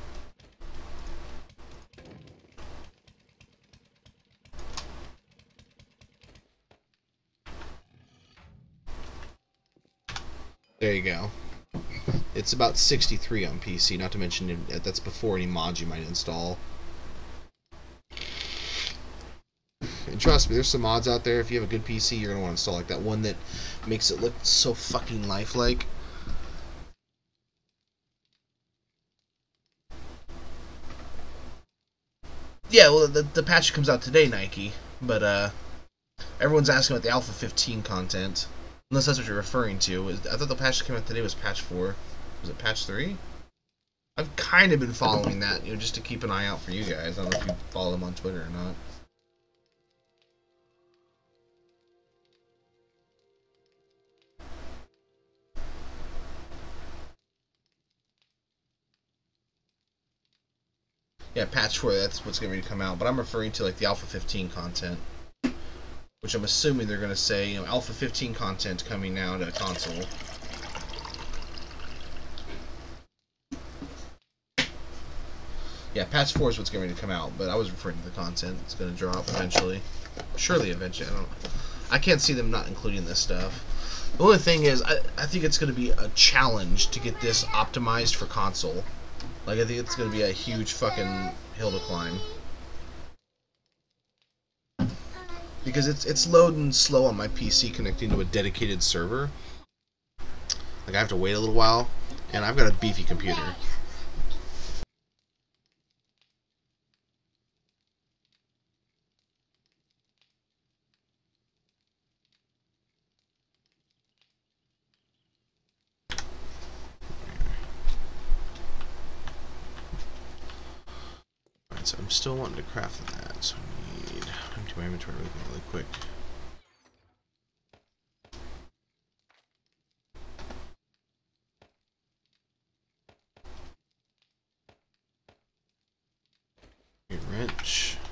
There you go. It's about sixty-three on P C, not to mention that's before any mods you might install. And trust me, there's some mods out there. If you have a good P C, you're going to want to install like that one that makes it look so fucking lifelike. Yeah, well, the, the patch comes out today, Nike, but uh, everyone's asking about the Alpha fifteen content, unless that's what you're referring to. I thought the patch that came out today was patch four. Was it patch three? I've kind of been following that, you know, just to keep an eye out for you guys. I don't know if you follow them on Twitter or not. Yeah, patch four, that's what's going to come out. But I'm referring to like the Alpha fifteen content, which I'm assuming they're going to say, you know, Alpha fifteen content coming now to console. Yeah, patch four is what's going to come out, but I was referring to the content. It's going to drop eventually. Surely eventually. I don't I can't see them not including this stuff. The only thing is, I, I think it's going to be a challenge to get this optimized for console. Like, I think it's going to be a huge fucking hill to climb. Because it's it's loading slow on my P C connecting to a dedicated server. Like, I have to wait a little while, and I've got a beefy computer. Alright, so I'm still wanting to craft that, so I need empty my inventory really, really quick. Wrench.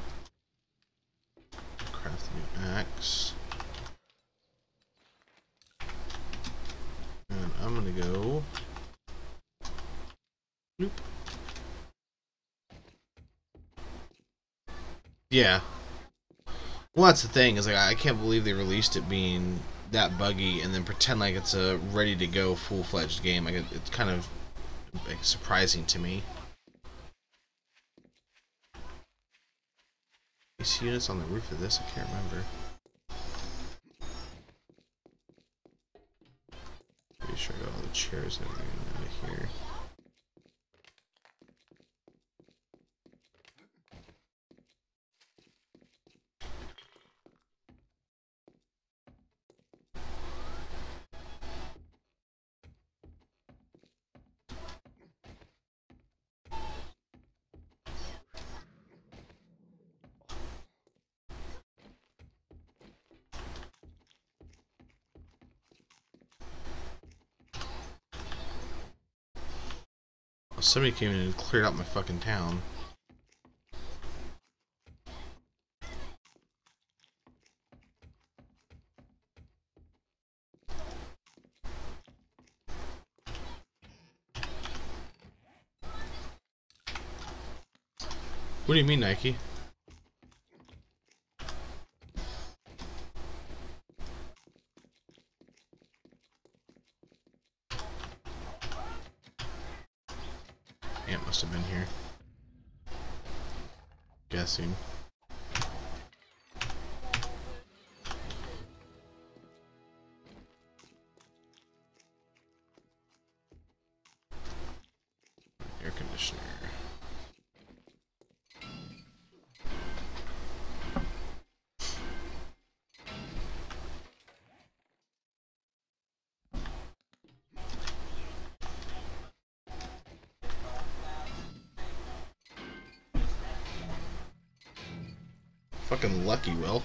Craft a new axe. And I'm gonna go. Nope. Yeah. Well, that's the thing, is like I can't believe they released it being that buggy and then pretend like it's a ready to go full-fledged game. Like it, it's kind of like, surprising to me. You see units on the roof of this? I can't remember. Pretty sure I got all the chairs and everything out of here. Somebody came in and cleared out my fucking town. What do you mean, Nike? Ant must have been here. Guessing. Air conditioner. Fucking lucky, Will.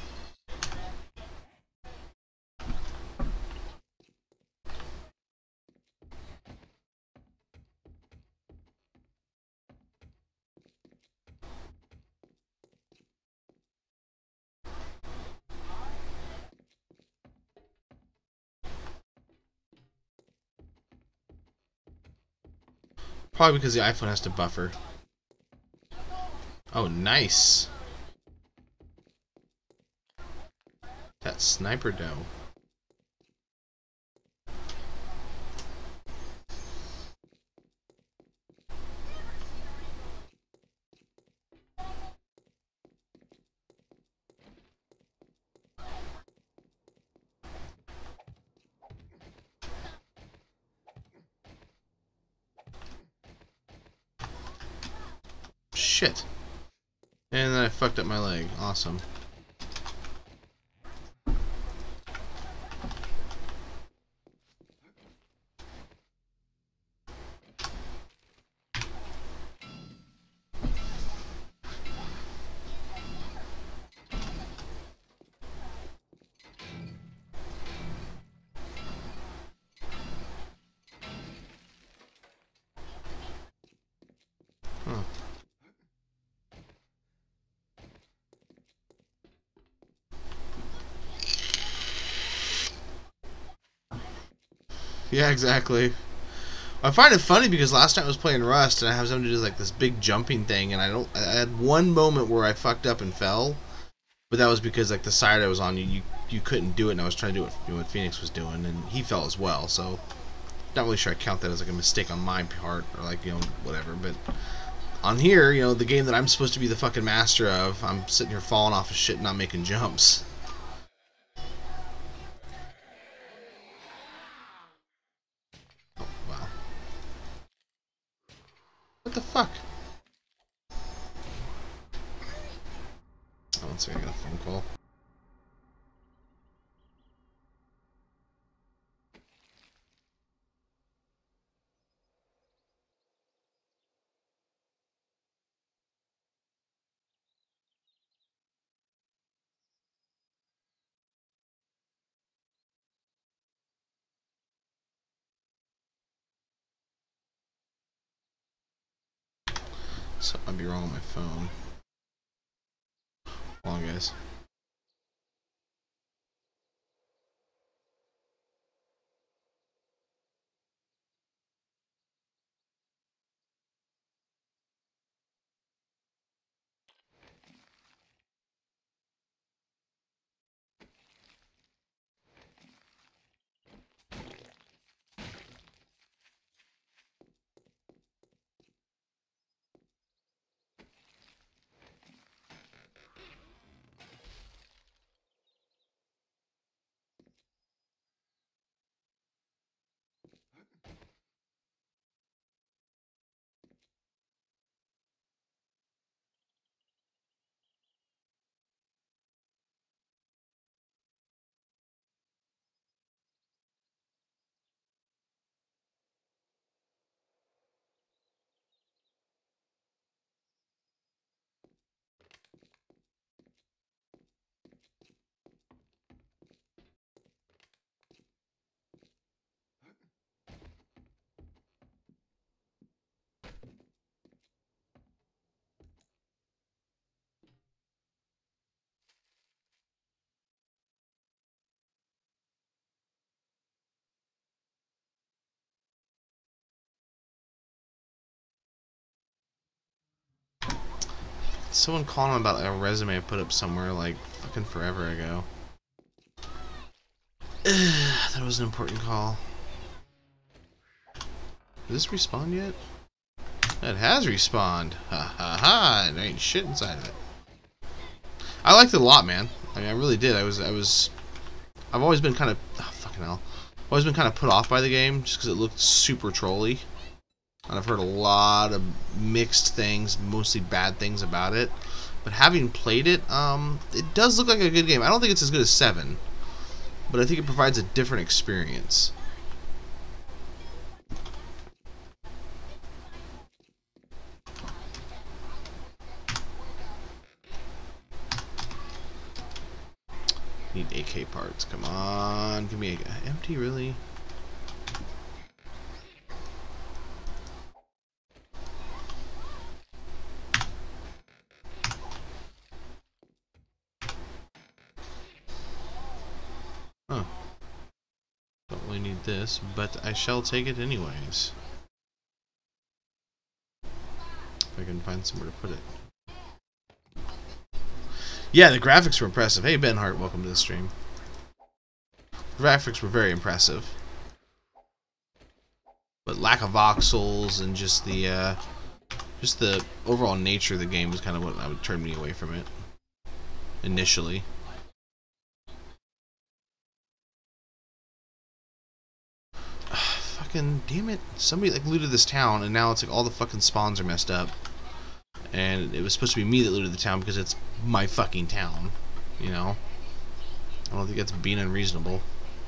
Probably because the iPhone has to buffer. Oh, nice. That sniper dough. Shit. And then I fucked up my leg. Awesome. Huh. Yeah, exactly. I find it funny because last night I was playing Rust and I was having to do like this big jumping thing, and I don't. I had one moment where I fucked up and fell, but that was because like the side I was on, you you, you couldn't do it, and I was trying to do what, what Phoenix was doing, and he fell as well. So not really sure I count that as like a mistake on my part or like you know whatever. But on here, you know, the game that I'm supposed to be the fucking master of, I'm sitting here falling off of shit and not making jumps. What the fuck? Oh, one second, I got a phone call. Something might be wrong with my phone. Hold on, guys. someone calling him about a resume I put up somewhere like fucking forever ago. That was an important call. Did this respawn yet? It has respawned. Ha ha ha! There ain't shit inside of it. I liked it a lot, man. I mean, I really did. I was, I was. I've always been kind of, oh, fucking hell. I've always been kind of put off by the game just because it looked super trolly, and I've heard a lot of mixed things, mostly bad things about it. But having played it, um, it does look like a good game. I don't think it's as good as seven, but I think it provides a different experience. Need A K parts. Come on, give me a empty, really. Huh. Don't really need this, but I shall take it anyways. If I can find somewhere to put it. Yeah, the graphics were impressive. Hey, Ben Hart, welcome to the stream. The graphics were very impressive. But lack of voxels and just the, uh, just the overall nature of the game was kind of what would turn me away from it. Initially. Fucking damn it. Somebody like looted this town and now it's like all the fucking spawns are messed up. And it was supposed to be me that looted the town because it's my fucking town, you know? I don't think that's being unreasonable.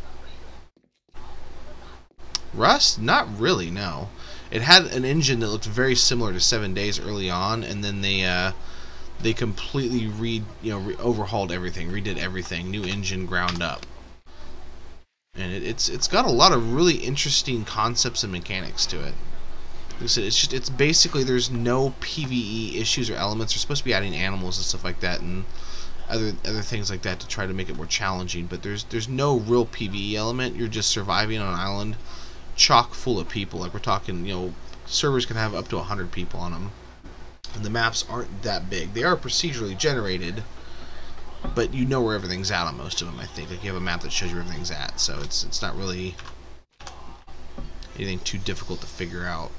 Rust? Not really, no. It had an engine that looked very similar to Seven Days early on, and then they uh, they completely re you know re overhauled everything, redid everything, new engine, ground up. And it, it's it's got a lot of really interesting concepts and mechanics to it. Like I said, it's just it's basically there's no PvE issues or elements. They're supposed to be adding animals and stuff like that and other other things like that to try to make it more challenging. But there's there's no real PvE element. You're just surviving on an island chock full of people. Like we're talking, you know, servers can have up to a hundred people on them, and the maps aren't that big. They are procedurally generated, but you know where everything's at on most of them. I think like you have a map that shows you where everything's at, so it's it's not really anything too difficult to figure out.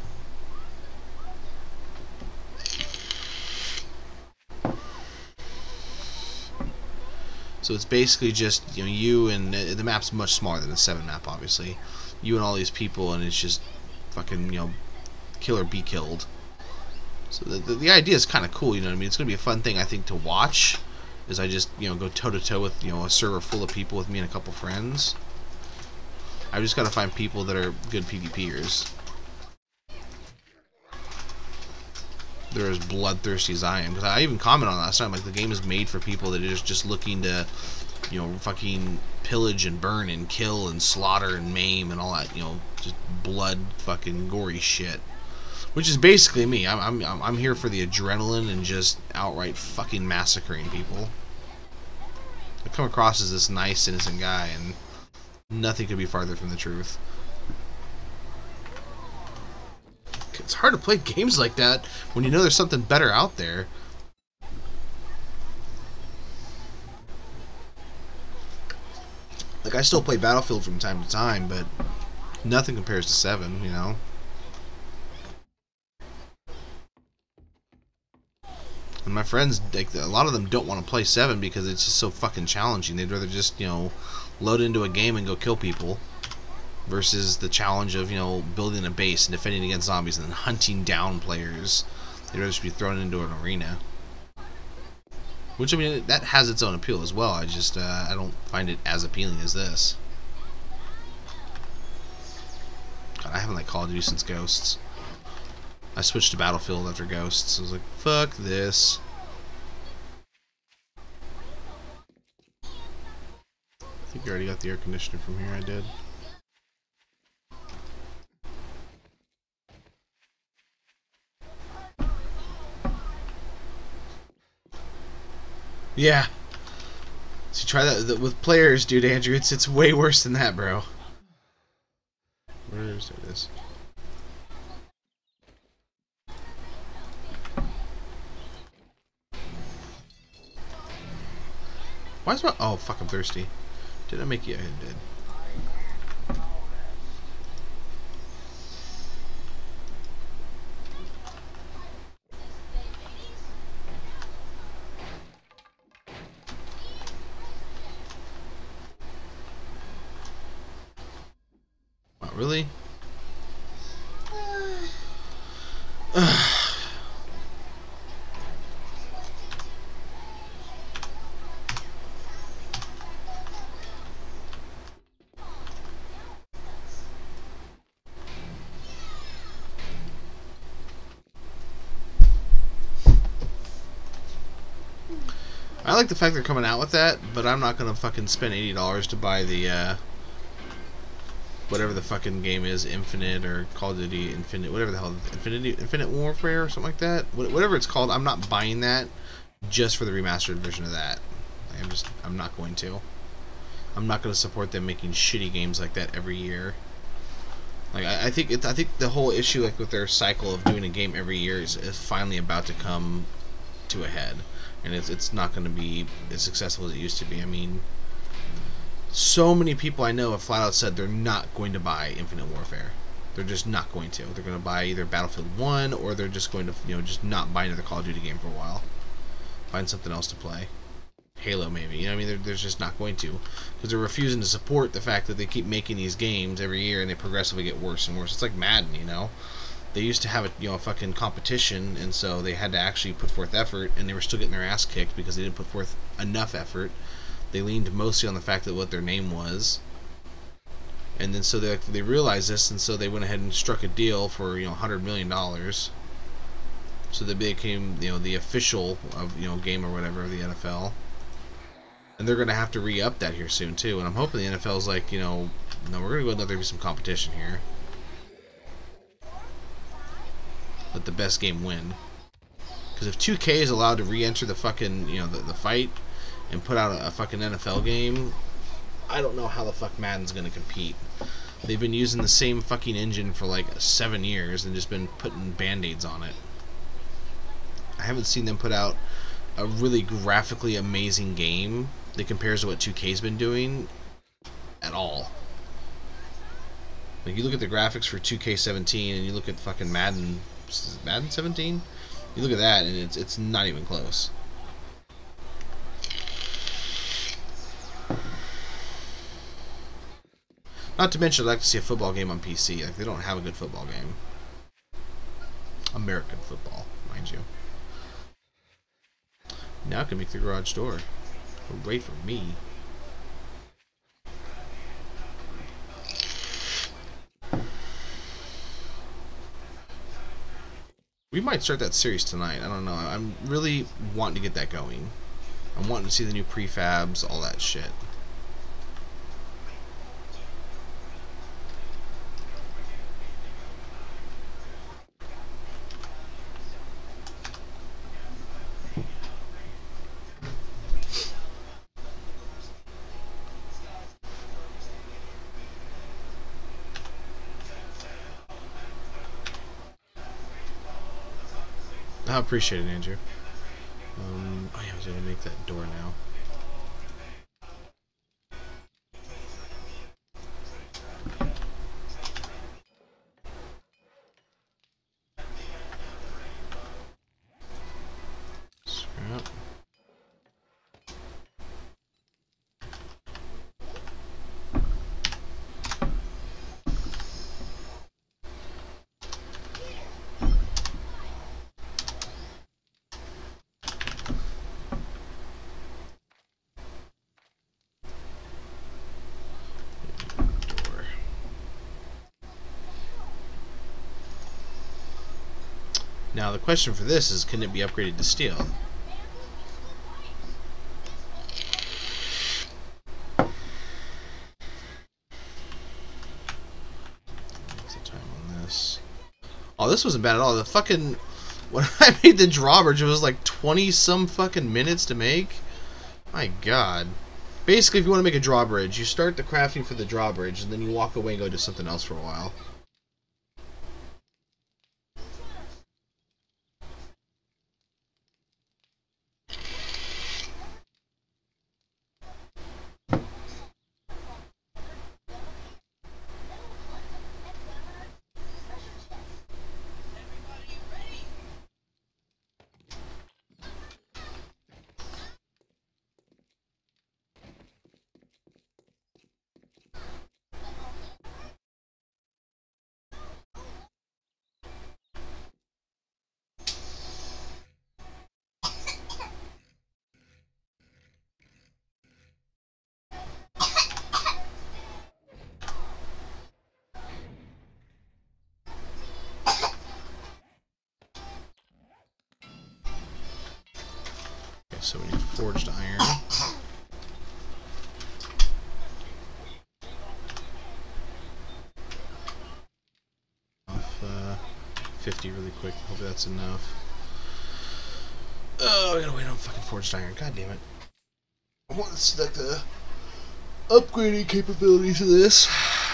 So it's basically just, you know, you and uh, the map's much smaller than the seven map, obviously. You and all these people, and it's just fucking, you know, kill or be killed. So the the, the idea is kind of cool, you know what I mean? It's gonna be a fun thing, I think, to watch. As I just, you know, go toe to toe with, you know, a server full of people with me and a couple friends. I've just got to find people that are good PvPers. They're as bloodthirsty as I am. Because I even commented on that last time, like, the game is made for people that are just, just looking to, you know, fucking pillage and burn and kill and slaughter and maim and all that, you know, just blood fucking gory shit. Which is basically me. I'm, I'm, I'm here for the adrenaline and just outright fucking massacring people. I come across as this nice, innocent guy, and nothing could be farther from the truth. It's hard to play games like that when you know there's something better out there. Like, I still play Battlefield from time to time, but nothing compares to seven, you know? And my friends, like, a lot of them don't want to play seven because it's just so fucking challenging. They'd rather just, you know, load into a game and go kill people versus the challenge of, you know, building a base and defending against zombies and then hunting down players. They'd rather just be thrown into an arena. Which, I mean, that has its own appeal as well. I just, uh, I don't find it as appealing as this. God, I haven't, like, Call of Duty since Ghosts. I switched to Battlefield after Ghosts. I was like, fuck this. I think I already got the air conditioner from here. I did. Yeah. So try that, that with players, dude, Andrew. It's it's way worse than that, bro. Where is it? Is Why is my... Oh, fuck, I'm thirsty. Did I make you... I did. Wow, really? I like the fact they're coming out with that, but I'm not gonna fucking spend eighty dollars to buy the uh, whatever the fucking game is, Infinite or Call of Duty Infinite, whatever the hell, Infinity, Infinite Warfare or something like that. Whatever it's called, I'm not buying that just for the remastered version of that. I'm just, I'm not going to. I'm not going to support them making shitty games like that every year. Like I, I think, it, I think the whole issue, like with their cycle of doing a game every year, is, is finally about to come to a head, and it's it's not going to be as successful as it used to be. I mean, so many people I know have flat out said they're not going to buy Infinite Warfare. They're just not going to. They're going to buy either Battlefield one, or they're just going to, you know, just not buy another Call of Duty game for a while. Find something else to play. Halo, maybe. You know what I mean? They're, they're just not going to. Because they're refusing to support the fact that they keep making these games every year and they progressively get worse and worse. It's like Madden, you know? They used to have a, you know, a fucking competition, and so they had to actually put forth effort, and they were still getting their ass kicked because they didn't put forth enough effort. They leaned mostly on the fact that what their name was. And then so they, they realized this, and so they went ahead and struck a deal for, you know, one hundred million dollars. So they became, you know, the official of, you know, game or whatever of the N F L. And they're going to have to re-up that here soon, too. And I'm hoping the N F L's like, you know, no, we're going to go let there be some competition here. Let the best game win. Because if two K is allowed to re-enter the fucking, you know, the, the fight and put out a, a fucking N F L game, I don't know how the fuck Madden's going to compete. They've been using the same fucking engine for like seven years and just been putting band-aids on it. I haven't seen them put out a really graphically amazing game that compares to what two K's been doing at all. Like, you look at the graphics for two K seventeen and you look at fucking Madden, Madden seventeen? You look at that and it's it's not even close. Not to mention, I'd like to see a football game on P C. Like, they don't have a good football game. American football, mind you. Now I can make the garage door. Hooray for me. We might start that series tonight. I don't know. I'm really wanting to get that going. I'm wanting to see the new prefabs, all that shit. I appreciate it, Andrew. Um, oh yeah, I was gonna make that door now. Scrap. Now the question for this is, can it be upgraded to steel? What's the time on this? Oh, this wasn't bad at all. The fucking, when I made the drawbridge, it was like twenty some fucking minutes to make. My god. Basically, if you want to make a drawbridge, you start the crafting for the drawbridge, and then you walk away and go do something else for a while. So we need forged iron. Off uh, fifty really quick. Hopefully that's enough. Oh, I gotta wait on fucking forged iron. God damn it. I want to see like the upgrading capabilities of this.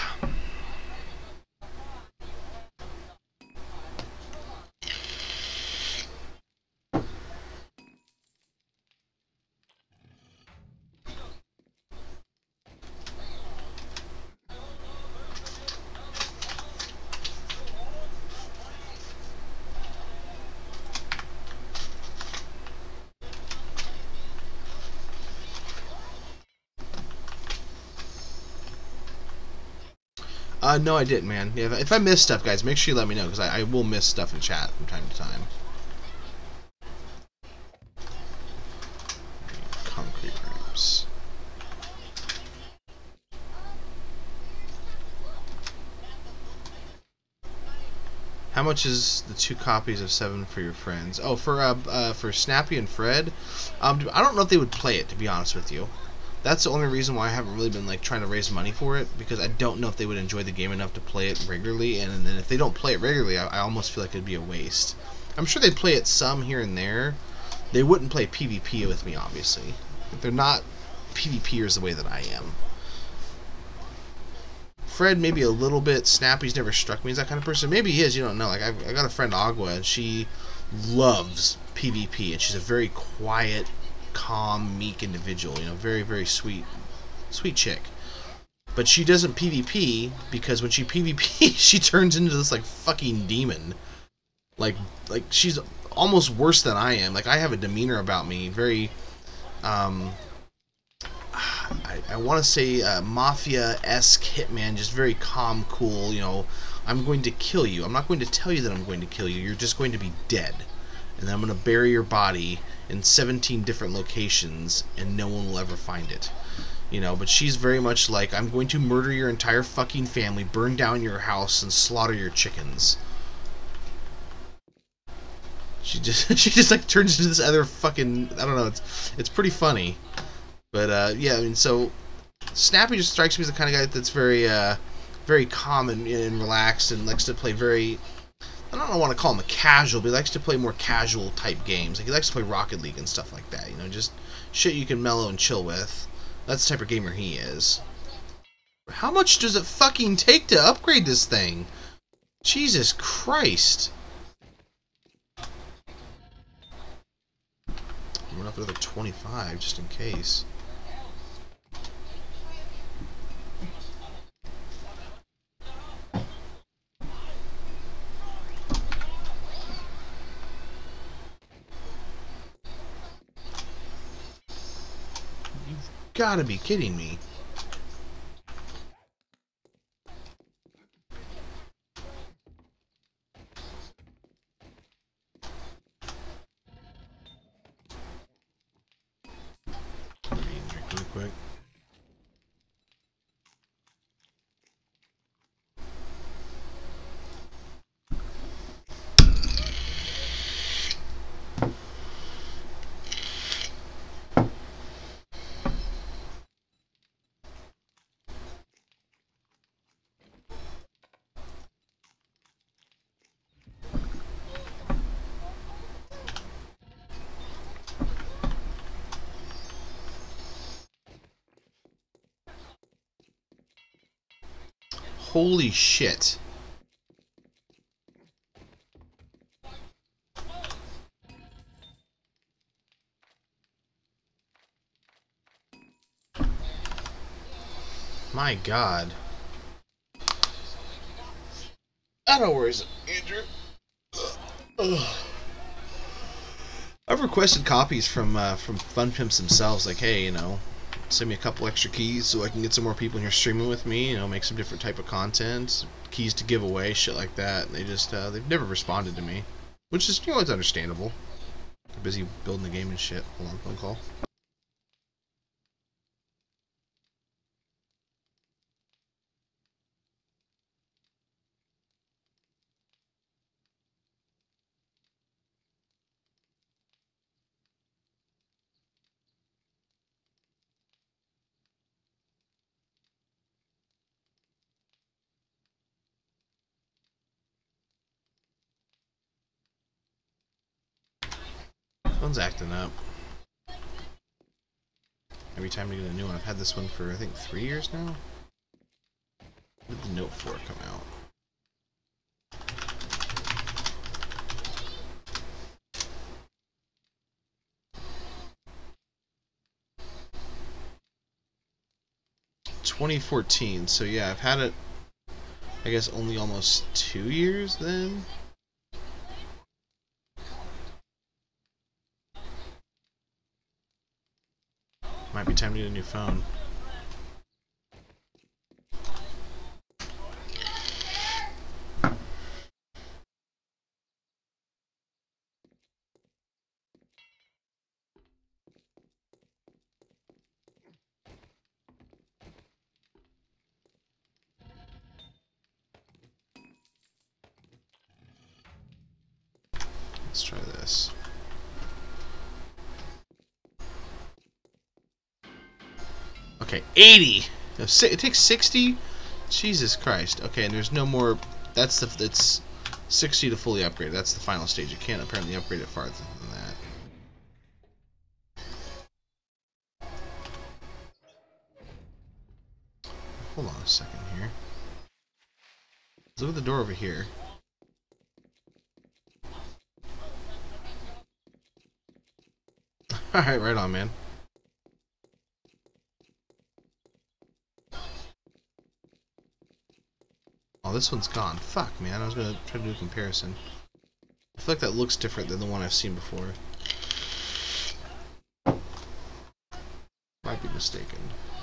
Uh, no, I didn't, man. Yeah, if, if I miss stuff, guys, make sure you let me know, because I, I will miss stuff in chat from time to time. Concrete ramps. How much is the two copies of Seven for your friends? Oh, for uh, uh for Snappy and Fred, um, I don't know if they would play it, to be honest with you. That's the only reason why I haven't really been like trying to raise money for it, because I don't know if they would enjoy the game enough to play it regularly, and then if they don't play it regularly, I, I almost feel like it'd be a waste. I'm sure they'd play it some here and there. They wouldn't play PvP with me, obviously. They're not PvPers the way that I am. Fred maybe a little bit. Snappy's never struck me as that kind of person. Maybe he is, you don't know. Like I've, I got a friend Agua, and she loves PvP, and she's a very quiet, calm, meek individual. You know, very, very sweet, sweet chick. But she doesn't PvP because when she PvP, she turns into this like fucking demon. Like, like she's almost worse than I am. Like I have a demeanor about me, very, um, I, I want to say uh, mafia-esque hitman, just very calm, cool. You know, I'm going to kill you. I'm not going to tell you that I'm going to kill you. You're just going to be dead, and then I'm going to bury your body in seventeen different locations, and no one will ever find it. You know, but she's very much like, I'm going to murder your entire fucking family, burn down your house, and slaughter your chickens. She just, she just like turns into this other fucking, I don't know, it's, it's pretty funny. But, uh, yeah, I mean, so, Snappy just strikes me as the kind of guy that's very, uh, very calm and, and relaxed, and likes to play very, I don't want to call him a casual, but he likes to play more casual type games. Like, he likes to play Rocket League and stuff like that, you know, just shit you can mellow and chill with. That's the type of gamer he is. How much does it fucking take to upgrade this thing? Jesus Christ. I'm gonna up another twenty-five, just in case. Gotta be kidding me. Let me drink really quick. Holy shit. My God. I know where is it, Andrew. Ugh. I've requested copies from uh, from Fun Pimps themselves, like, hey, you know, send me a couple extra keys so I can get some more people in here streaming with me, you know, make some different type of content, keys to give away, shit like that. And they just, uh, they've never responded to me, which is, you know, it's understandable. They're busy building the game and shit. Hold on, phone call. Phone's acting up. Every time we get a new one. I've had this one for, I think, three years now. When did the Note four come out? twenty fourteen, so yeah, I've had it, I guess, only almost two years then. Might be time to get a new phone. Let's try this. Okay, eighty. It takes sixty. Jesus Christ. Okay, and there's no more. That's the. It's sixty to fully upgrade. That's the final stage. You can't apparently upgrade it farther than that. Hold on a second here. Let's look at the door over here. Alright, right on, man. Oh, this one's gone. Fuck, man. I was gonna try to do a comparison. I feel like that looks different than the one I've seen before. Might be mistaken.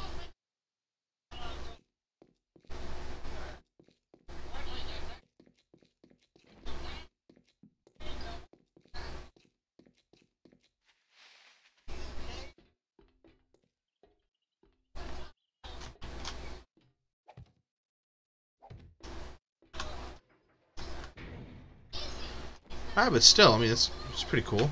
Ah, but still, I mean, it's, it's pretty cool.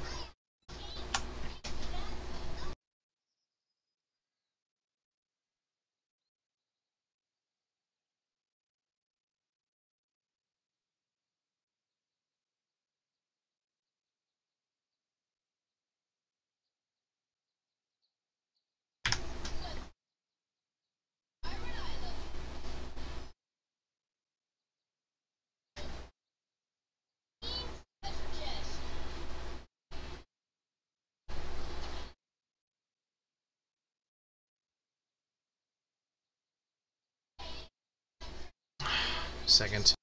Second.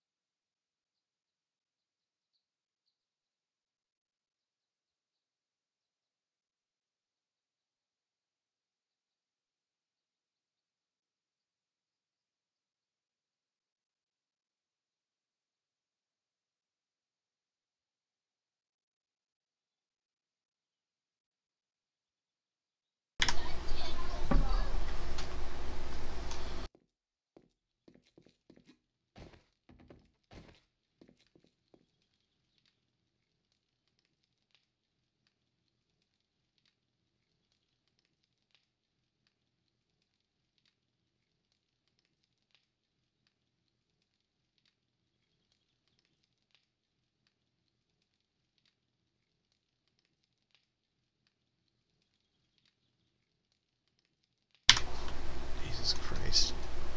Jesus Christ.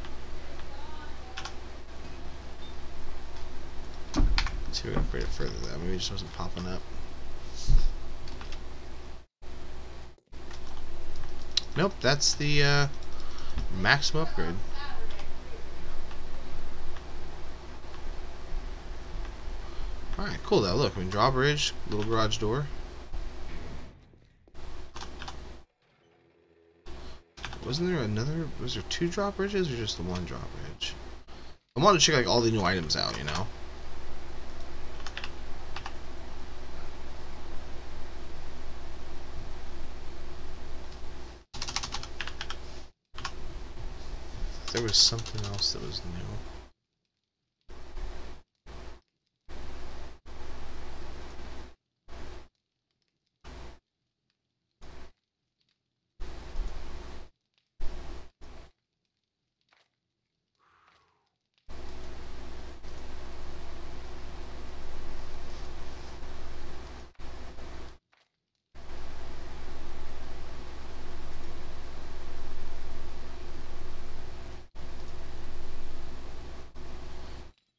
Let's see if we can upgrade it further though. Maybe it just wasn't popping up. Nope, that's the uh, maximum upgrade. Alright, cool though. Look, I mean, drawbridge, little garage door. Wasn't there another, was there two drawbridges or just the one drawbridge? I wanted to check like all the new items out, you know? There was something else that was new.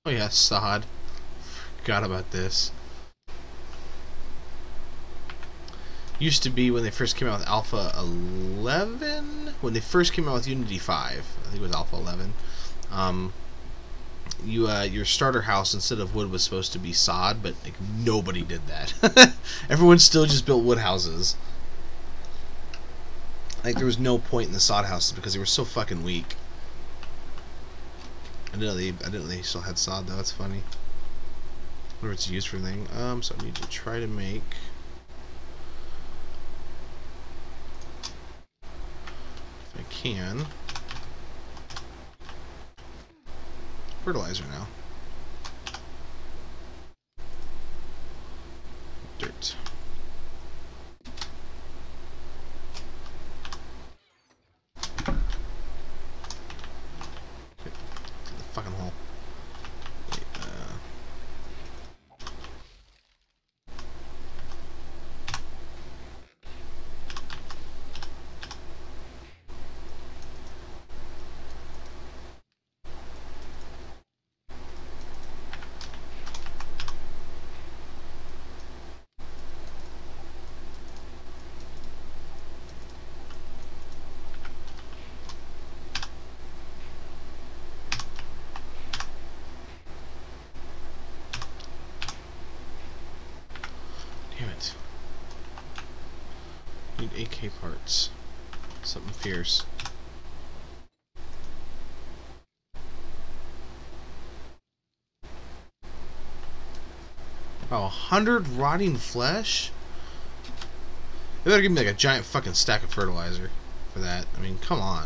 Oh yeah, sod. Forgot about this. Used to be when they first came out with Alpha eleven? When they first came out with Unity five. I think it was Alpha eleven. Um, you uh, your starter house instead of wood was supposed to be sod, but like nobody did that. Everyone still just built wood houses. Like there was no point in the sod houses because they were so fucking weak. I didn't know they, I didn't know they still had sod though. That's funny. I wonder if it's used for anything. Um, so I need to try to make. If I can. Fertilizer now. Dirt. Okay. To the fucking hole. Wait, uh. Damn it. Need A K parts. Something fierce. Wow, a hundred rotting flesh? They better give me like a giant fucking stack of fertilizer for that. I mean, come on.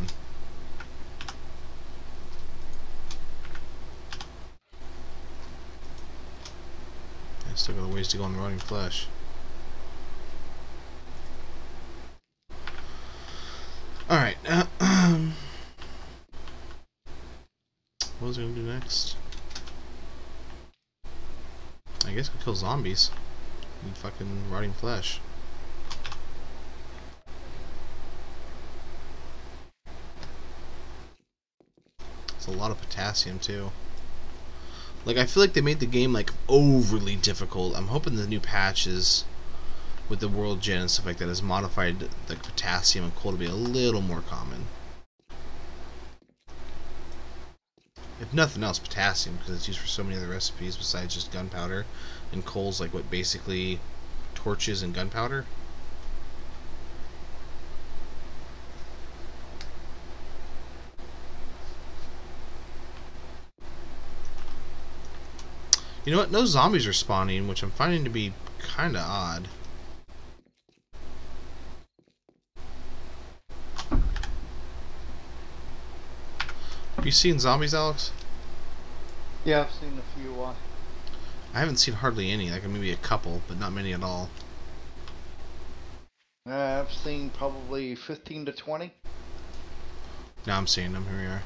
I still got a ways to go on the rotting flesh. Alright. Uh, what was I gonna do next? I guess go kill zombies. Need fucking rotting flesh. It's a lot of potassium too. Like I feel like they made the game like overly difficult. I'm hoping the new patches with the world gen and stuff like that has modified the potassium and coal to be a little more common. If nothing else, potassium, because it's used for so many other recipes besides just gunpowder, and coal's like what basically torches and gunpowder. You know what? No zombies are spawning, which I'm finding to be kind of odd. Have you seen zombies, Alex? Yeah, I've seen a few. Uh, I haven't seen hardly any, like maybe a couple, but not many at all. uh, I've seen probably fifteen to twenty. Now I'm seeing them. Here we are.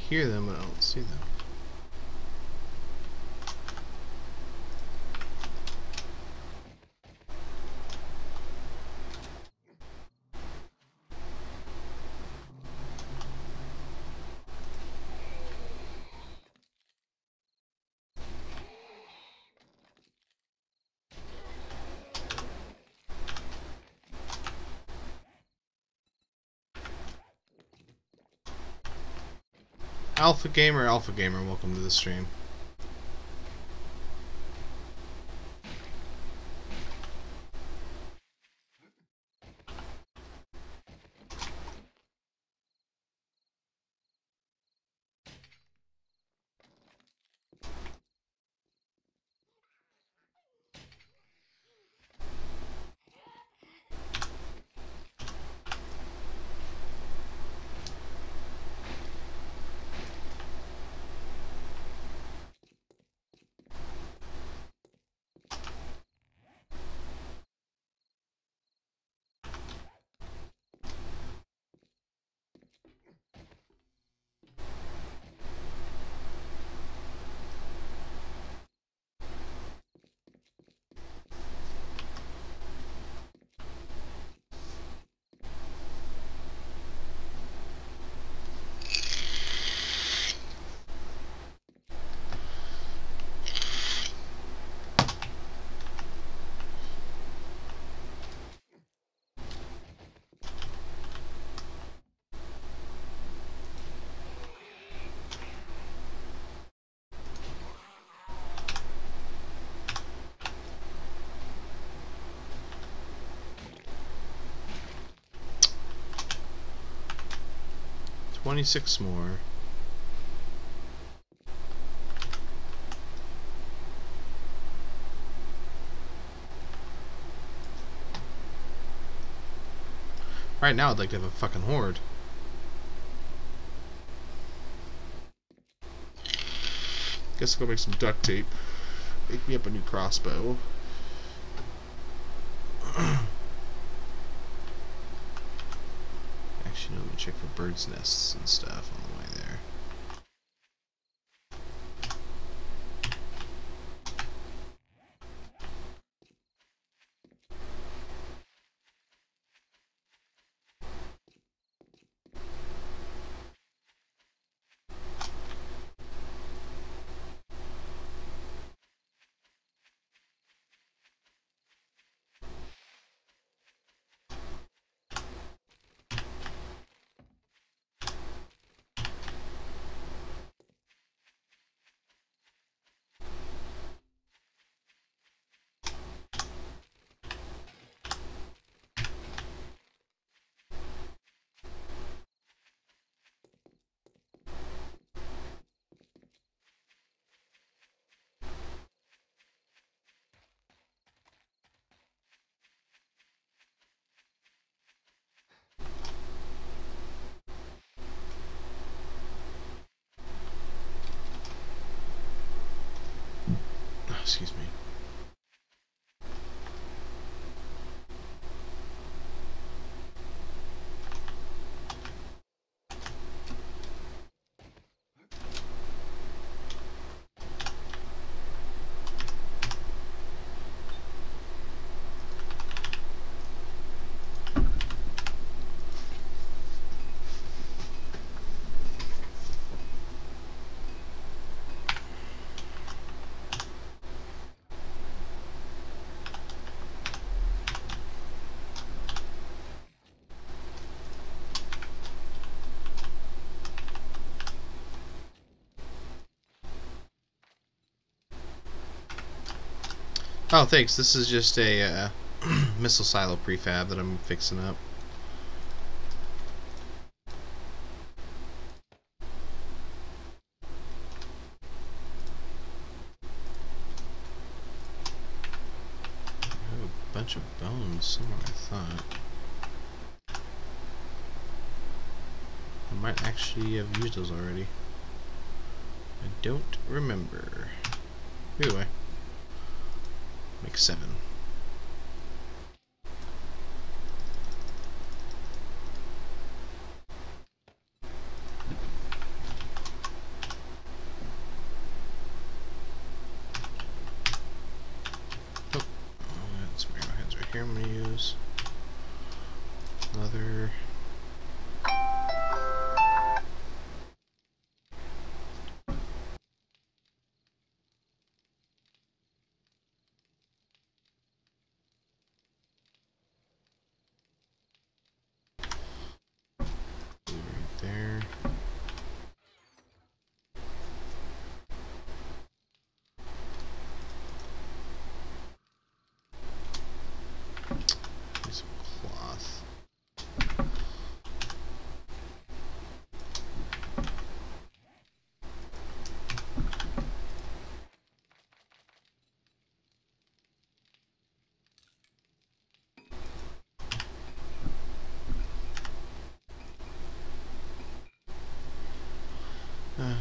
hear them, but I don't see them. Alpha Gamer, Alpha Gamer, welcome to the stream. twenty-six more. Right now I'd like to have a fucking horde. Guess I'll go make some duct tape. Make me up a new crossbow. Actually, let me check for birds' nests and stuff on the way there. Excuse me. Oh, thanks. This is just a uh, missile silo prefab that I'm fixing up. I have a bunch of bones somewhere, I thought. I might actually have used those already. I don't remember. Either way. Make seven. here I'm going to use another. Right there. Some cloth. Um,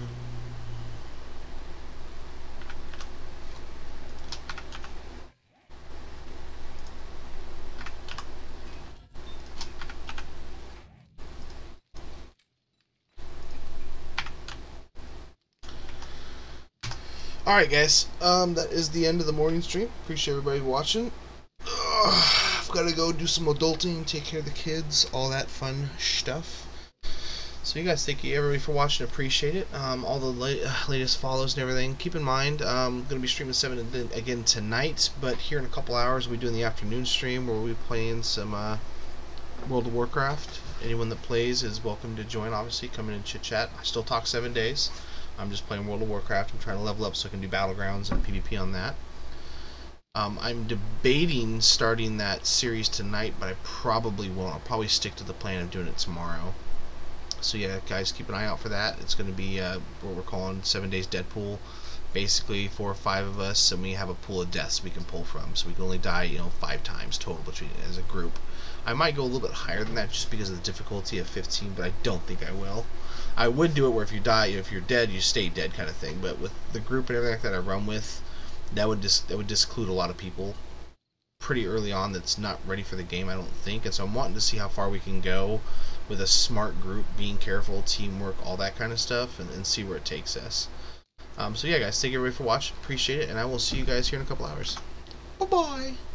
Alright guys, um, that is the end of the morning stream. Appreciate everybody watching. Ugh, I've got to go do some adulting, take care of the kids, all that fun stuff. So you guys, thank you everybody for watching, appreciate it. Um, all the la uh, latest follows and everything. Keep in mind, I'm um, going to be streaming seven again tonight, but here in a couple hours we'll be doing the afternoon stream where we'll be playing some uh, World of Warcraft. Anyone that plays is welcome to join, obviously, come in and chit chat. I still talk seven days. I'm just playing World of Warcraft. I'm trying to level up so I can do Battlegrounds and PvP on that. Um, I'm debating starting that series tonight, but I probably won't. I'll probably stick to the plan of doing it tomorrow. So yeah, guys, keep an eye out for that. It's going to be uh, what we're calling Seven Days Deadpool. Basically, four or five of us, and we have a pool of deaths we can pull from. So we can only die, you know, five times total between as a group. I might go a little bit higher than that just because of the difficulty of fifteen, but I don't think I will. I would do it where if you die, if you're dead, you stay dead kind of thing. But with the group and everything like that I run with, that would dis that would disclude a lot of people pretty early on that's not ready for the game, I don't think. And so I'm wanting to see how far we can go with a smart group, being careful, teamwork, all that kind of stuff, and, and see where it takes us. Um, so yeah, guys, thank you everybody for watching. Appreciate it, and I will see you guys here in a couple hours. Bye-bye!